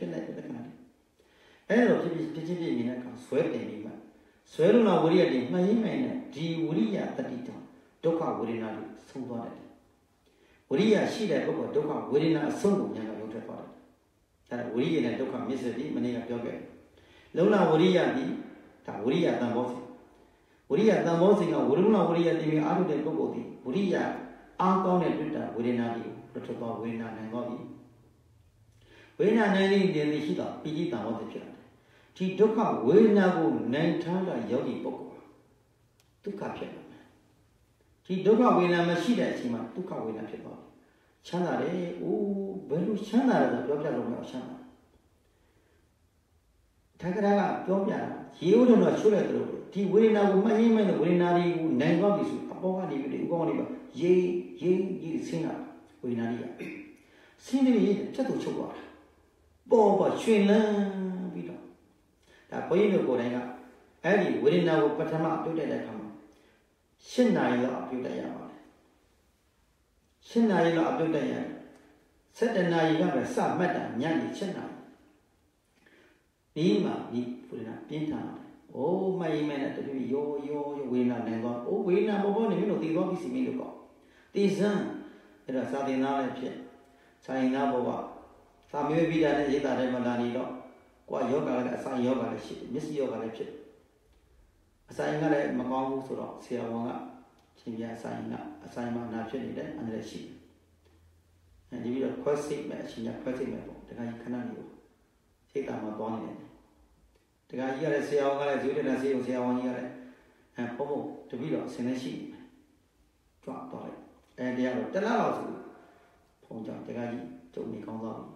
အဲ့လိုဖြစ်ဖြစ်နေတဲ့အခါဆွဲတင်ပြီးမှဆွဲလို့ဝိရိယတွေမှန်ရင်မှန်နဲ့ဒီဝိရိယတတိတောဒုက္ခဝေဒနာတွေဆုံးသွားတယ်ဝိရိယရှိတဲ့ပုဂ္ဂိုလ်ဒုက္ခဝေဒနာအဆုံးကိုဉာဏ်ကရောက်ထွက်သွားတယ်အဲဒါဝိရိယနဲ့ဒုက္ခမြစ်စပြီးမနေ့ကပြောခဲ့တယ်လုံလဝိရိယဒီဒါဝိရိယတန်ဖိုးစီဝိရိယတန်ဖိုးစီကဝိရုဏဝိရိယတည်ပြီးအားထုတ်တဲ့ပုဂ္ဂိုလ်ဒီဝိရိယအားကောင်းတဲ့တွေ့တာဝေဒနာတွေထွက်သွားဝေဒနာနိုင်သွားပြီဝေဒနာနိုင်တဲ့နေရှိတော့ပိဋိတန်ဖိုးစီဖြစ်လာဒီဒုက္ခဝေဒနာကိုနိုင်ထားတာယောဂီပုဂ္ဂိုလ်ဒုက္ခဖြစ်လာတယ်ဒီဒုက္ခဝေဒနာမရှိတဲ့အချိန်မှာဒုက္ခဝေဒနာဖြစ်သွားတယ်ချမ်းသာတယ်ဘယ်လိုချမ်းသာလဲဆိုပြောပြလို့မရချမ်းသာထာဂရကပြောပြတာရေဦးတော်တော့ချိုးလိုက်တယ်လို့ဒီဝေဒနာကိုမှတ်ရင်းမဲ့ဝေဒနာတွေကိုနိုင်သွားပြီဆိုအပေါ်ကနေပြီးဥကောင်းနေပါရေးဆင်းလာဝေဒနာတွေကဆင်းနေရင်ချက်တူချုပ်သွားတာပေါ်ရွှင်လန်းပြီးတော့ဒါဘုန်းကြီးတို့ကိုယ်တိုင်ကအဲ့ဒီဝေဒနာကိုပထမပြုတ်တဲ့အခါမှာ8 နာရီလောက်ပြုတ်တက်ရပါတယ်8 နာရီလောက်ပြုတ်တက်ရတယ်7 နာရီကပဲစမှတ်တာညနေ7 နာရီဒီမှာဒီဝေဒနာပြင်းထန်တယ်မယိမဲနဲ့တပြည့်ရောဝေဒနာနိုင်သွားဝေဒနာဘောနေမင်းတို့တည်သွားပြီစီမင်းတို့ကောတည်စမ်းအဲ့ဒါစာသင်သားလည်းဖြစ်စာရင်သားဘောကစာမျိုးပြီးတာနဲ့ရိတ်တာတိုင်းမလာနေတော့ကိုယ်ယောဂလည်းအဆိုင်ယောဂလည်းရှိတယ်မျက်စိယောဂလည်းဖြစ်အဆိုင်ကလည်းမကောင်းဘူးဆိုတော့ဆရာဝန်ကရှင်ပြအဆိုင်မှာနာဖြစ်နေတယ်အဲ့ဒါရှိတယ်အဲဒီပြီးတော့ခွဲစိတ်မဲ့အရှင်ကခွဲစိတ်မဲ့ပေါ့တခါကြီးခဏလေးပေါ့စိတ်တာမှာသွားနေတယ်တခါကြီးကလည်းဆရာဝန်ကလည်းဇွေးတဲ့ဆေးရုံဆရာဝန်ကြီးကလည်းပေါ့တပြီးတော့အစင်းနဲ့ရှိနေကြွသွားလိုက်တရားတော့တလားလောက်ဆိုဖုံကြောင့်တခါကြီးကျုံနေကောင်းသွားပြီ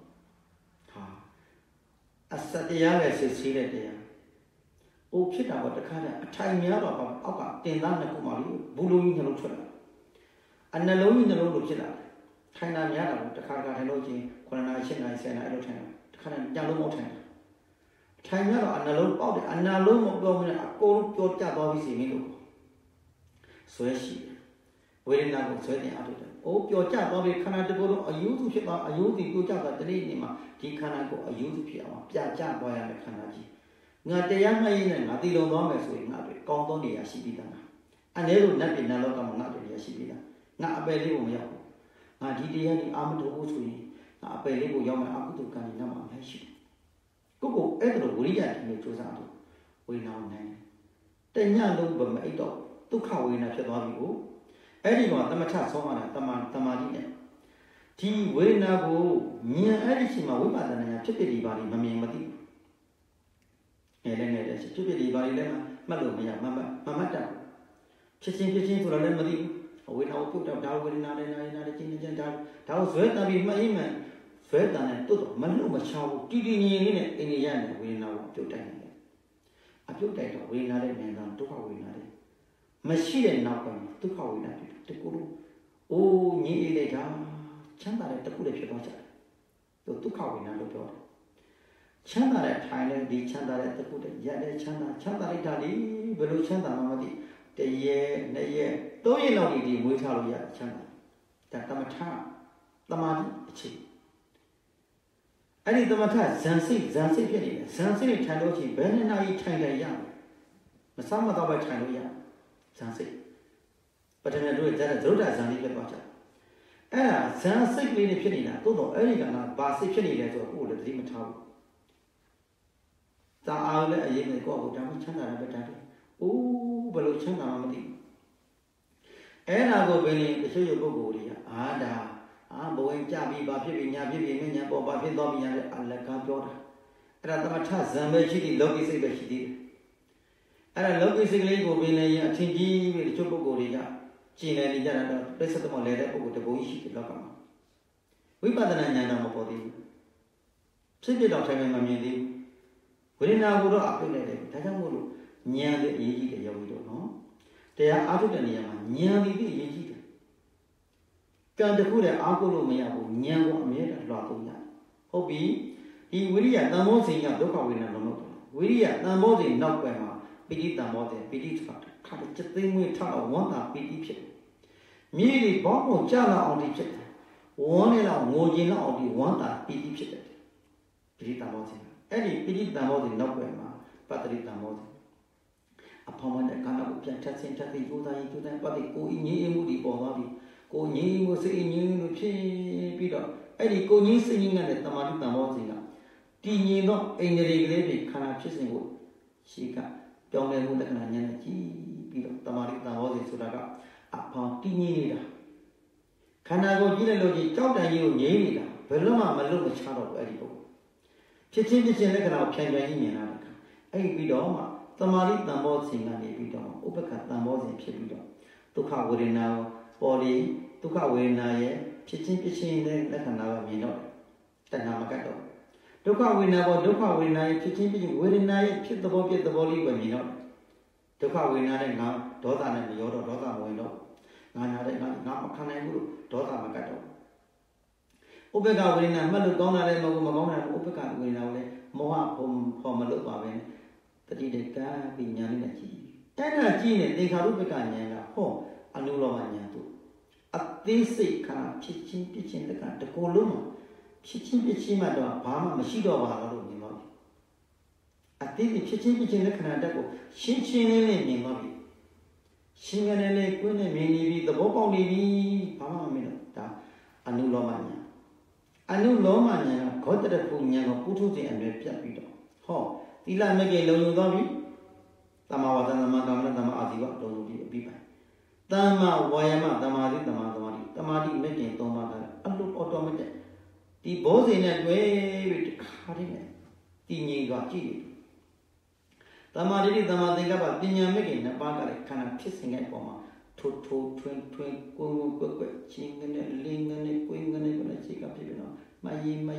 အစတရားလည်းစစ်ဆေးတဲ့တရားဖြစ်တာပေါ့တခါတည်းအထိုင်များတော့အောက်ကတင်သားနှစ်ခုမှလေဘူးလုံးကြီးနှလုံးထွက်လာအနှလုံးကြီးနှလုံးလိုဖြစ်လာတယ်ထိုင်တာများတာပေါ့တခါထိုင်လို့ချင်း9 နာရီ10 နာရီ10 နာရီအဲ့လိုထိုင်တာတခါတည်းညလုံးမထိုင်တာထိုင်များတော့အနှလုံးပေါက်တယ်အနှလုံးမပြောမနဲ့အကုန်လုံးပြောကြသွားပြီစီမင်းတို့ဆွဲရှိတယ်ဝေဒနာကိုဆွဲတင်အားထုတ်တယ်ပြောကြသွားပြီခန္ဓာတစ်ခုလုံးအယူစုဖြစ်သွားအယူစုပြောကြသွားတနေ့နေ့မှာဒီခန္ဓာကိုအယူစုဖြစ်အောင်ပြကြသွားရတဲ့ခန္ဓာကြီးငါတရားမှတ်ရင်းနဲ့ငါတည်လုံသွားမယ်ဆိုရင်ငါတွေကောင်းသောနေရာရှိပြီးသားအနေလို့နတ်ပြည်နတ်လောကမှာငါတွေရရှိပြီးသားငါအပယ်လေးကိုမရောက်ဘူးငါဒီတရားဒီအာမထုတ်ဖို့ဆိုရင်ငါအပယ်လေးကိုရောက်မယ်အကုသိုလ်ကံနဲ့နောက်မှာမရှိဘူးကိုအဲ့ဒါလိုဝိရိယတည်းနဲ့ကြိုးစားတော့ဝေနာနိုင်တညလုံးဗမအိတ်တော့ဒုက္ခဝေနာဖြစ်သွားပြီကိုအဲ့ဒီကောင်သမထဆုံးရတာတမာတိနဲ့ဒီဝေနာကိုဉာဏ်အဲ့ဒီချိန်မှာဝိပဿနာဉာဏ်ဖြစ်ဖြစ်ဒီပါလိမမြင်မသိငယ်လည်းဖြစ်ဖြစ်ဒီပါလိလည်းမှတ်လို့မရမမှတ်တာဖြစ်ချင်းဆိုတော့လည်းမသိဘူးဝေနာကိုပြုတ်တော့ဒါဝေနာလည်းနာလည်းချင်းချင်းဒါကိုဇွဲတပြီးမှတ်အိမ်မှဇွဲတန်နဲ့တွတ်တော့မလို့မချောဘူးတီငြင်းလေးနဲ့အိန္ဒိယနဲ့ဝေနာကိုပြုတ်တိုက်နေတယ်အပြုတ်တိုက်တော့ဝေနာလည်းမြန်တာဒုက္ခဝေနာလည်းမရှိတဲ့နောက်ပိုင်းဒုက္ခဝေနာတကူလို့ညီအေးလိုက်တာချမ်းသာတဲ့တခုလည်းဖြစ်သွားကြတယ်ဒုက္ခဝေနာလို့ပြောတယ်ချမ်းသာတဲ့ထိုင်လည်းဒီချမ်းသာတဲ့တခုတည်းရက်တဲ့ချမ်းသာလိုက်တာလေဘယ်လိုချမ်းသာမှမသိ year, a year, though you know the way how you channel. That Tamata, Tamati, cheap. I did the matter, Zansi, Zansi, Tanochi, Ben and I China young. But some of our China young, Zansi. But I do it that Zoda Zani Bacha. Ah, Zansi really Pinina, Todo, Erigana, Basi Pinina to all the dream tower. The hour a year ago, Dami China, but oh, Baluchana Mamadi. And I go Benny, the show you go, Ada. Boeing Jabi, Bapi, Yabi, Bapi, Dobby, and La Campiota. And at the Matas, Zambechi, Loki say that she did. And I love basically go in a tingy with Chopogoriga, China, and the rest of the letter with the Boishi Lokama. We got the Nana body. Simply don't tell me, Mammy. We didn't know what up to it. Tatamuru, near the Yigi, the Yawido, no? They are out of the Yama, near the Yigi. Can the food at Akulu Miabu, Nyango, made a lot of that. Hobby, he will yet no more thing at Doka Winner. Will yet no more than not grandma, Biddy Damote, Biddy Cut, cut a thing with tower, one up, Biddy Pit. Merely Bobo Jala on the pit. One in our Mojina on the one up, Biddy Pit. Biddy Damote. Any Biddy Damote, not grandma, but the Damote. Upon the Kana, testing, into them, but they go in Yemudi Bonabi. Go in was saying you Peter. Eddie go in singing and the Tamati Tamozina. Dini not in the regulated kind of chasing wood. She got down there with the Canadian Peter Tamati Tamozi Suraga upon Dini. Can I go Gilalogi, talk and you, Yamida, Veloma Maluma Chado Edibo. Chitchin the General Kanga in America. A bidoma, Tamari Tamozing and a bidoma, Upacat Tamozin Pibido. To cover it now. Body, took away Naye, pitching, like another minute. The Namakato. Took away now, took away Naye, pitching, within Naye, pit the body when you know. Took away Naye now, daughter and the other daughter window. Nana, not Kanaguru, daughter Makato. Upeka win and Malugona and Mogona and Upeka win away, Moha home for Malubaven, the did be Yaninachi. And a gene, they have Upeka Yana, home. Anulomania too. At this say, can pitching the column. Pitching, madam, Pama, Machido, you know. At this pitching the Canada, Shinchin in Nimobi. Shinganele, Queen, maybe the Bobo lady, Pama Minota, Anulomania. Anulomania, got the Punya, Putu and Piapito. Ho, Tila Mege Loyobi, Tamawatan, Madame, Tamaziva, don't be. Tama, Wayama, Tamadi, making Tomata, a look automatic. The both in that way with cutting it. Tini got cheated. Tamadi, Tamadika, Tinia making a bag kind of kissing at Poma. Twin, ching and ling and a queen and a chick up, you know. My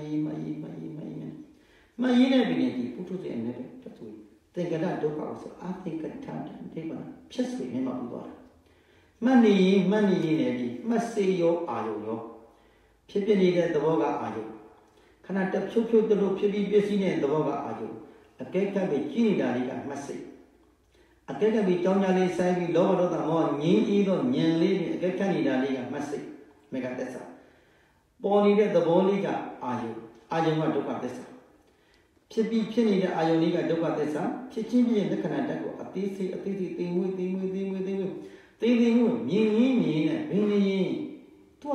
inability, put to the end of it. Think of that dog also. I think a time and table, just with him on water. Money, Neddy, must say your ayo. Pippin the Voga ayo. Can I tell you the look to be busy in the Voga ayo? A cake can be Gini Daliga, must say. A cake can be Tonali Savi, lower than more, either Nyan living, a cake can be Daliga, must say. Megatessa. Bonnie the Boliga ayo. Ayo want to cut this. Pippi Penny the Ioniga Dokatessa, Chichi in the Canada, a tissy, thing with. They knew, mean, to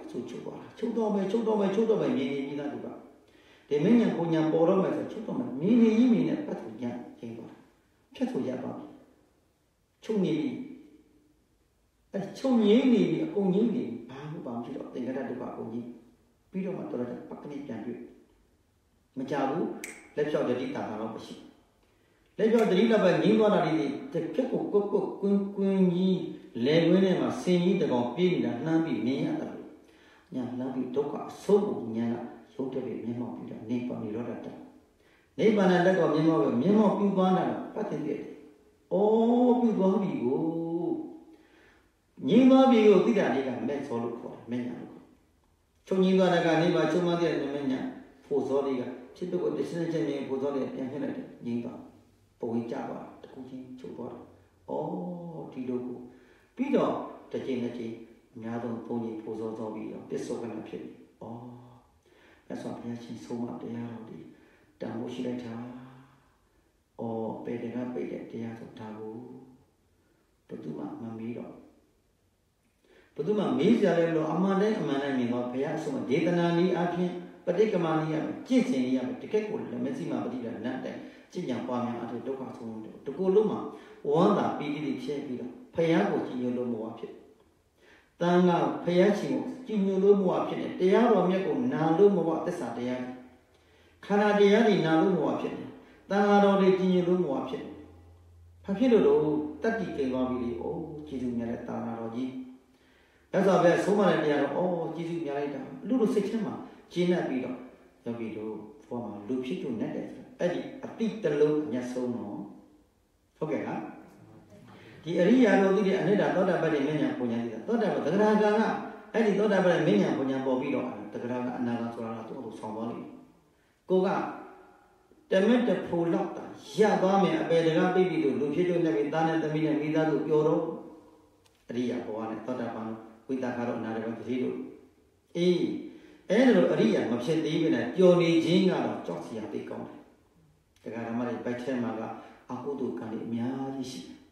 Chudo, meaning Minaduba. The Minion Punya Boro as a Chutoman, meaning at Patuya, Chatuya Babi. Chuni, a Chuni, a Kuni, Bambi, the Gadaduba, Pido Matora, Pakani Jandu. Majabu, let's show the Dita Harabashi. Let your read about Ninguanari, the Keko Queen Yi, Lewin, Sini, the Gompin, and Nabi, Nia. Nabi Toka, so Yana, so to be Nemo, Nipa, Nirota. Neighbor and let of Nemo, Pubana, but it did. Oh, Pubabi go. Nima Bigo, Tiga, let's all look for Mena. Choniga, Neighbor, Chumadi, and Mena, for Zodiga, typical destination for Zodiac and Henry, Ninga. Boy Java, the cooking to water. Oh, ဒီလိုကိုပြီးတော့တစ်ချိန်တစ်ချိန်အများဆုံးသုံးချိန်ပို့စောသောပြီးတော့ပစ္စုပန်ဖြစ်ပြီ။အော်မြတ်စွာဘုရားရှင်ဆုံးမတရားတော်ဒီတန်ဖို့ရှိလိုက်တာ။အော်ပေတကပိတ်တဲ့တရားဆိုတာကိုဘယ်သူမှမမေးတော့ဘယ်သူမှမေးကြလဲလို့အမှန်တိုင်းမြင်တော့ဘုရားဆုံးဒေသနာနည်းအပြင်ပဋိက္ခမနည်းအပြင်ကြင့်စင်နည်းအပြင်တကယ့်ကိုလက်မစီမှာပဋိက္ခနတ်တဲ့ကြည်ညာပွားများအထုဒုက္ခဆုံးတကူလုံးမှာဝမ်းသာပီတိဖြစ်ပြီးတော့ဘုရားကိုကြည်ညိုလို့မဝဖြစ်တန်ခါဘုရားရှင်ကိုကြည်ညိုလို့မဝဖြစ်တယ်တရားတော်မြတ်ကိုနာလို့မဝသစ္စာတရားခန္ဓာတရားတွေနာလို့မဝဖြစ်တယ်တန်ခါတော်တွေကြည်ညိုလို့မဝဖြစ်တယ်ဘာဖြစ်လို့တော့တတ္တိကိသွားပြီလေအိုးကျေးဇူးများတဲ့တာနာတော်ကြီးအဲ့ဆိုပဲဆုံးမတဲ့တရားတော့အော်ကျေးဇူးများလိုက်တာလူတို့စိတ်ထဲမှာကျဉ်းတ်ပြီးတော့ယောဂီတို့ဘောမှာလူဖြစ်လို့နဲ့တယ်အဲ့ဒီအတိတလုံးအမျက်ဆုံးတော့ဟုတ်ကဲ့လားဒီအရိယာတို့သိတဲ့အနိဒာသောတာပတ္တိမဉ္ဇဉ်ပုံညာသိတာသောတာပတ္တိသဂရကံကအဲ့ဒီသောတာပတ္တိမဉ္ဇဉ်ပုံညာပေါ်ပြီးတော့သဂရကအနာဂတ်ဆိုတာတော့သူ့ဆောင်သွားလိမ့်မယ်ကိုကတမက်တဖိုလောက်တာရသွားမယ်အပေတကပြိပိတို့လူဖြစ်လို့နဲ့ပြီးသားနဲ့သမီးနဲ့မိသားစုပျော်တော့အရိယာဘဝနဲ့သောတာပန်ဝိသကာရောအနာရကတိတို့အေးအဲ့ဒါလိုအရိယာမဖြစ်သေးဘူးနဲ့ပျော်နေခြင်းကတော့ကြောက်စရာသိကောင်းတယ်တရားဓမ္မတွေပိုက်ထဲမှာကအကုသိုလ်ကံတွေအများကြီးရှိတယ်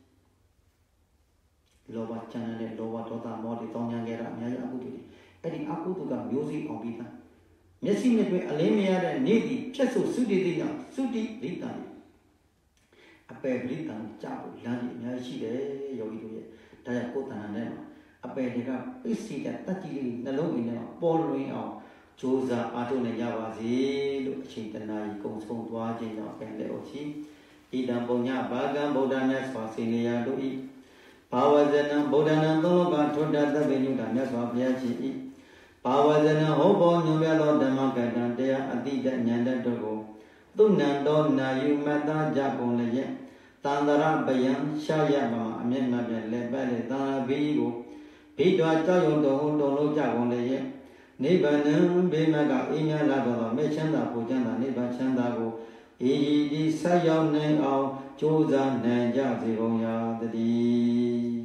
လောဘချမ်းတဲ့လောဘဒေါသမောဟတွေတောင်းကြခဲ့တာအများကြီးအကုသိုလ်တွေအဲ့ဒီအကုသိုလ်ကမျိုးစိအောင်ပြီးသားမျက်စိနဲ့တွေ့အလင်းမရတဲ့နေ့ဒီဖြတ်ဆိုသုတိတိယသုတိလိတံအပေပလိတံကြောက်လမ်းကြီးအများကြီးရှိတယ်ယောဂီတို့ရဲ့ဒါကြောင့်ကိုယ်တဏ္ဍာနဲ့အပေတွေကပိစိတဲ့တတ်ကြည်လေးနှလုံးအိမ်ထဲမှာပေါ်လွင်အောင်ကြိုးစားအားထုတ်နေကြပါစေလို့အချိန်တနာကြီးကုံဆုံးသွားခြင်းကြောင့်ပြန်လဲအောင်ရှိဣဒံပုံညဘာကံဗုဒ္ဓမြတ်စွာစေနေရတို့ဤဘာဝဇနံဗုဒ္ဓနာသုံးလောကထွတ်တတ်တဲ့ညုတာမြတ်စွာဘုရားရှင်ဤဘာဝဇနံဟောပေါ်ညွှန်ပြသောဓမ္မကတံတရားအတိတဉာဏ်တတ်တို့ကိုသူနံတော်နာယူမတ္တကြကုန်လည်းတန္တရပယံရှာရမှာအမျက်မှပြန်လက်ပတ်လေသာဘီကိုဘိတော်ကြောက်ရွံတော်ဟုတော်လို့ကြကုန်လည်းနိဗ္ဗာန်ဘေမကအေးမြလာတော်မဲ့ချမ်းသာပူချမ်းသာနိဗ္ဗာန်ချမ်းသာကိုအေးဒီဆက်ရောက်နိုင်အောင်ကြိုးစားနိုင်ကြစေကုန်ရာတည်း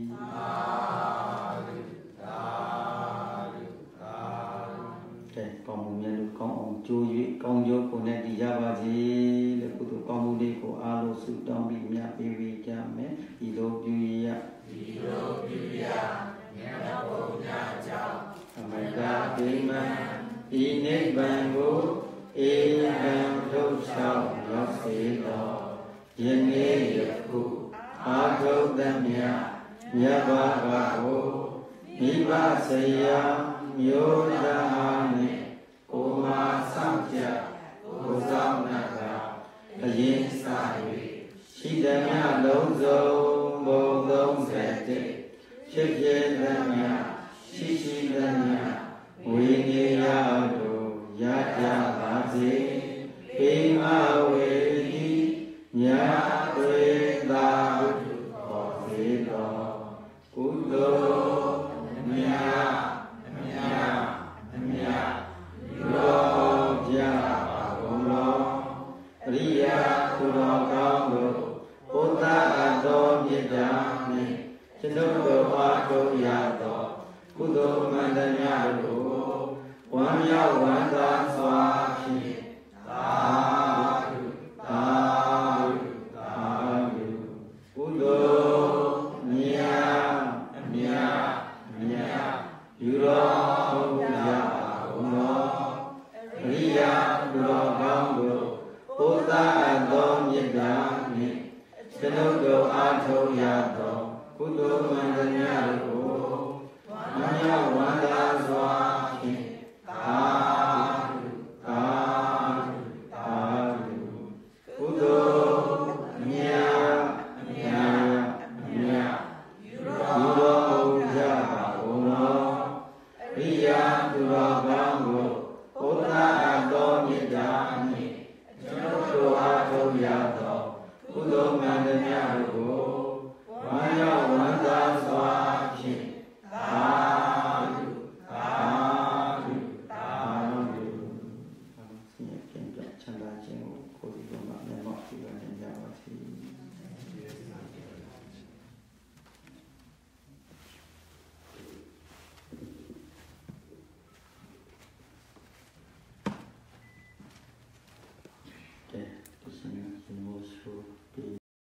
တဲ့ကောင်းမှုများလို့ကောင်းအောင်ကြိုး၍ကောင်းကျိုးကိုနဲ့တည်ကြပါစေလို့ကုသိုလ်ကောင်းမှုတွေကိုအားလုံးဆုတောင်းပြီးမြတ်ပေးဝေကြမယ်ဒီလိုပြုရမြတ်ဘုရားကြောင့်အမတဗိမံဤနိဗ္ဗာန်ကိုဧကံထုတ်ချောင်းရောက်စေတော်ယနေ့ယခုအာထုသမြတ်မြတ်ဘာကကိုမိဘဆရာမျိုးသားနှင့်ကိုမဆောင်ချက်ကိုဆောင်နာကအရင်စ၍ရှိသမျှလုံးစုံဘုံ30ဖြစ်ဖြစ်သမျှရှိသမျှဝိနည်းရတို့ရကြပါစေပိမဝေတိညာတွေသာပေါ်စေတော်ကုသိုလ်မြတ်ရောကြပါကုန်လောအရိယာသူတော်ကောင်းတို့ဘုဒ္ဓအတော်မြတ်တာနှင့်ကျွန်ုပ်တို့အားထုတ်ရသောကုသိုလ်မှန်သမျှတို့ဝမ်းမြောက်ဝမ်းသာစွာဖြင့်သာဓုသာဓုသာဓုကုသိုလ်မြတ်ယူတော်မူကြပါကုန်သောအရိယာသူတော်ကောင်းတို့ဘုရားတော်မြတ်တာနှင့်ကျွန်ုပ်တို့အားထုတ်ရသောကုသိုလ်မှန်သမျှတို့ဝမ်းမြောက်ဝမ်းသာစွာ